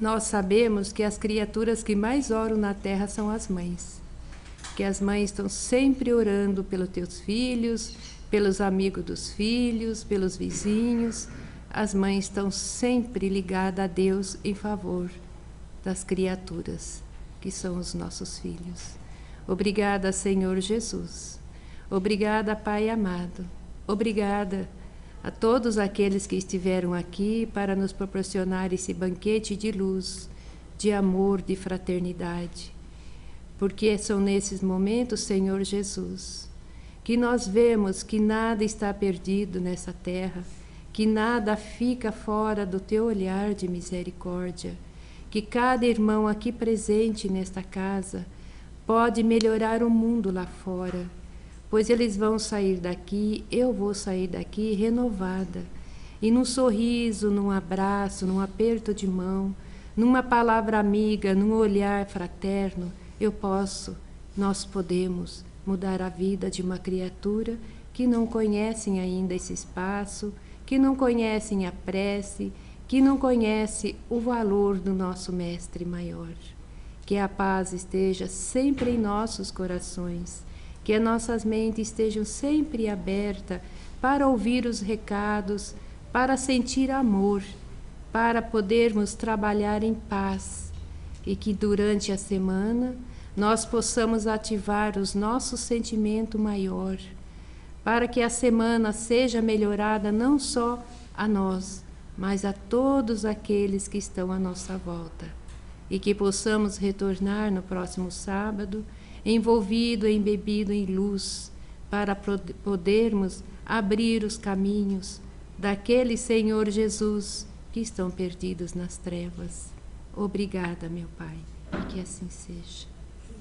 nós sabemos que as criaturas que mais oram na terra são as mães. Que as mães estão sempre orando pelos teus filhos, pelos amigos dos filhos, pelos vizinhos. As mães estão sempre ligadas a Deus em favor das criaturas, que são os nossos filhos. Obrigada, Senhor Jesus. Obrigada, Pai amado. Obrigada a todos aqueles que estiveram aqui para nos proporcionar esse banquete de luz, de amor, de fraternidade. Porque são nesses momentos, Senhor Jesus, que nós vemos que nada está perdido nessa terra, que nada fica fora do teu olhar de misericórdia, que cada irmão aqui presente nesta casa pode melhorar o mundo lá fora, pois eles vão sair daqui, eu vou sair daqui renovada, e num sorriso, num abraço, num aperto de mão, numa palavra amiga, num olhar fraterno, eu posso, nós podemos mudar a vida de uma criatura que não conhecem ainda esse espaço, que não conhecem a prece, que não conhece o valor do nosso Mestre Maior. Que a paz esteja sempre em nossos corações, que as nossas mentes estejam sempre abertas para ouvir os recados, para sentir amor, para podermos trabalhar em paz, e que durante a semana nós possamos ativar os nossos sentimentos maior, para que a semana seja melhorada não só a nós, mas a todos aqueles que estão à nossa volta, e que possamos retornar no próximo sábado, envolvido, embebido em luz, para podermos abrir os caminhos daquele Senhor Jesus que estão perdidos nas trevas. Obrigada, meu Pai, e que assim seja.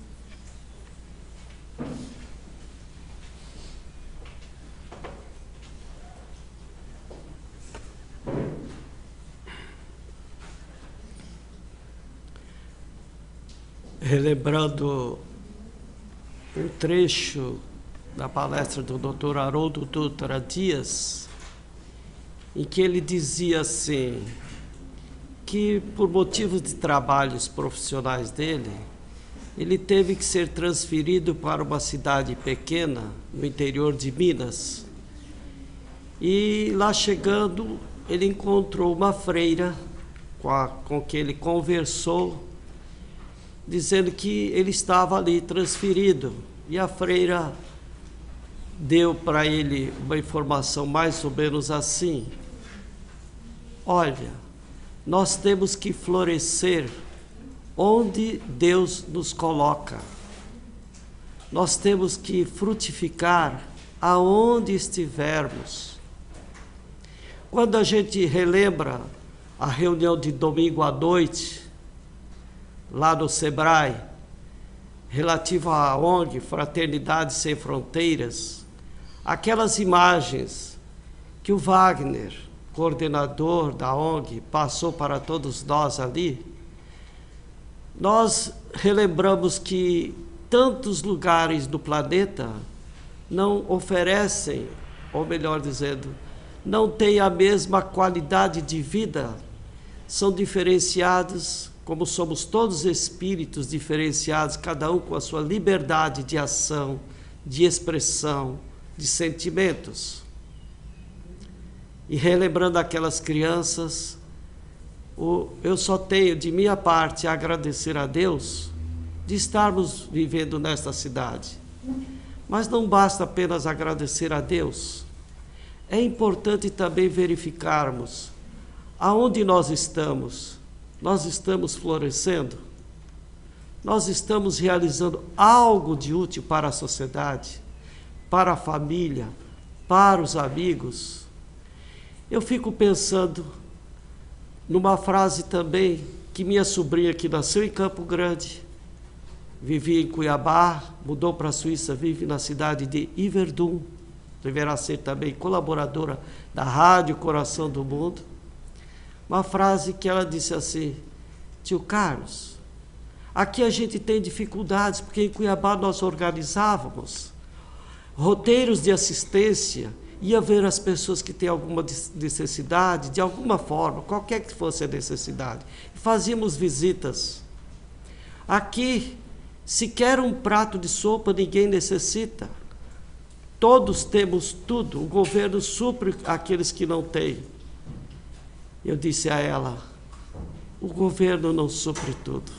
Relembrando um trecho da palestra do doutor Haroldo Dutra Dias, em que ele dizia assim, que por motivos de trabalhos profissionais dele, ele teve que ser transferido para uma cidade pequena, no interior de Minas. E lá chegando, ele encontrou uma freira com, a, com que ele conversou, dizendo que ele estava ali transferido. E a freira deu para ele uma informação mais ou menos assim: olha, nós temos que florescer onde Deus nos coloca. Nós temos que frutificar aonde estivermos. Quando a gente relembra a reunião de domingo à noite, lá no Sebrae, relativa à O N G Fraternidade Sem Fronteiras, aquelas imagens que o Wagner, coordenador da O N G, passou para todos nós ali, nós relembramos que tantos lugares do planeta não oferecem, ou melhor dizendo, não têm a mesma qualidade de vida, são diferenciados, como somos todos espíritos diferenciados, cada um com a sua liberdade de ação, de expressão, de sentimentos. E relembrando aquelas crianças, o, eu só tenho de minha parte a agradecer a Deus de estarmos vivendo nesta cidade. Mas não basta apenas agradecer a Deus. É importante também verificarmos aonde nós estamos. Nós estamos florescendo? Nós estamos realizando algo de útil para a sociedade, para a família, para os amigos? Eu fico pensando numa frase também que minha sobrinha, que nasceu em Campo Grande, vivia em Cuiabá, mudou para a Suíça, vive na cidade de Yverdon, deverá ser também colaboradora da Rádio Coração do Mundo. Uma frase que ela disse assim: tio Carlos, aqui a gente tem dificuldades, porque em Cuiabá nós organizávamos roteiros de assistência ia ver as pessoas que têm alguma necessidade, de alguma forma, qualquer que fosse a necessidade. Fazíamos visitas. Aqui, sequer um prato de sopa ninguém necessita. Todos temos tudo, o governo supre aqueles que não têm. Eu disse a ela, o governo não supre tudo.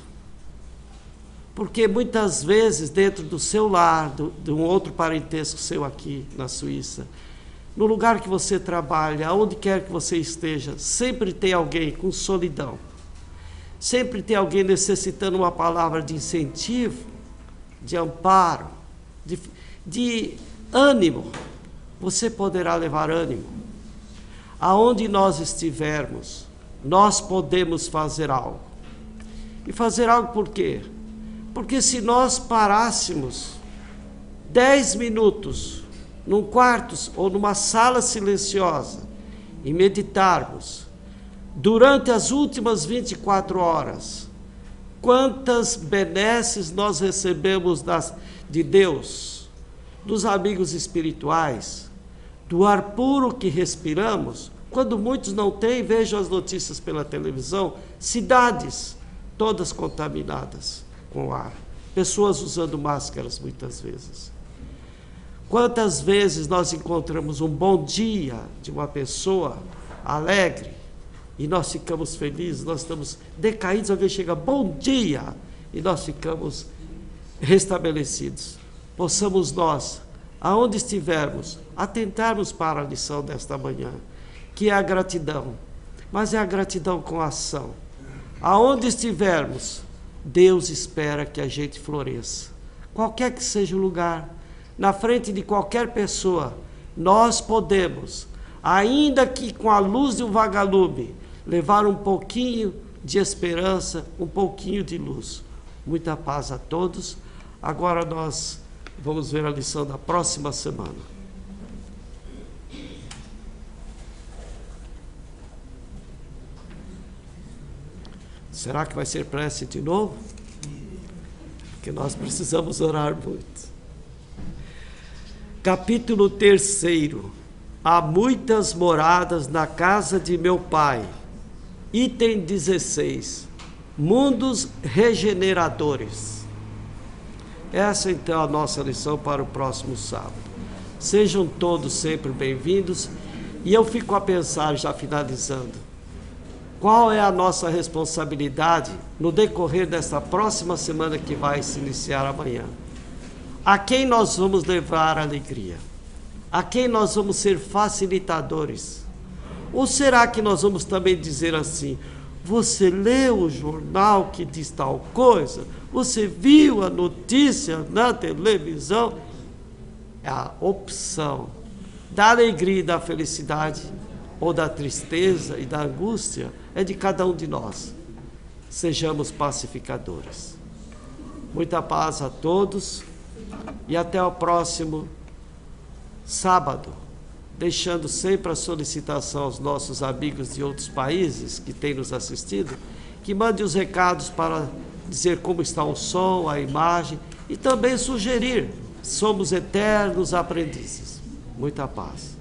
Porque muitas vezes, dentro do seu lar, do, de um outro parentesco seu aqui na Suíça, no lugar que você trabalha, aonde quer que você esteja, sempre tem alguém com solidão. Sempre tem alguém necessitando uma palavra de incentivo, de amparo, de, de ânimo. Você poderá levar ânimo. Aonde nós estivermos, nós podemos fazer algo. E fazer algo por quê? Porque se nós parássemos dez minutos num quarto ou numa sala silenciosa e meditarmos durante as últimas vinte e quatro horas, quantas benesses nós recebemos das, de Deus, dos amigos espirituais, do ar puro que respiramos, quando muitos não têm, vejam as notícias pela televisão, cidades todas contaminadas com ar, pessoas usando máscaras muitas vezes. Quantas vezes nós encontramos um bom dia de uma pessoa alegre e nós ficamos felizes, nós estamos decaídos, alguém chega, bom dia, e nós ficamos restabelecidos. Possamos nós, aonde estivermos, atentarmos para a lição desta manhã, que é a gratidão, mas é a gratidão com ação. Aonde estivermos, Deus espera que a gente floresça. Qualquer que seja o lugar, na frente de qualquer pessoa, nós podemos, ainda que com a luz de um vagalume, levar um pouquinho de esperança, um pouquinho de luz. Muita paz a todos. Agora nós vamos ver a lição da próxima semana. Será que vai ser prece de novo? Porque nós precisamos orar muito. Capítulo terceiro. Há muitas moradas na casa de meu pai. Item dezesseis. Mundos regeneradores. Essa então é a nossa lição para o próximo sábado. Sejam todos sempre bem-vindos. E eu fico a pensar, já finalizando, qual é a nossa responsabilidade no decorrer dessa próxima semana que vai se iniciar amanhã? A quem nós vamos levar alegria? A quem nós vamos ser facilitadores? Ou será que nós vamos também dizer assim, você leu o jornal que diz tal coisa? Você viu a notícia na televisão? A opção da alegria e da felicidade, ou da tristeza e da angústia, é de cada um de nós. Sejamos pacificadores. Muita paz a todos e até o próximo sábado, deixando sempre a solicitação aos nossos amigos de outros países que têm nos assistido, que mandem os recados para dizer como está o som, a imagem e também sugerir. Somos eternos aprendizes. Muita paz.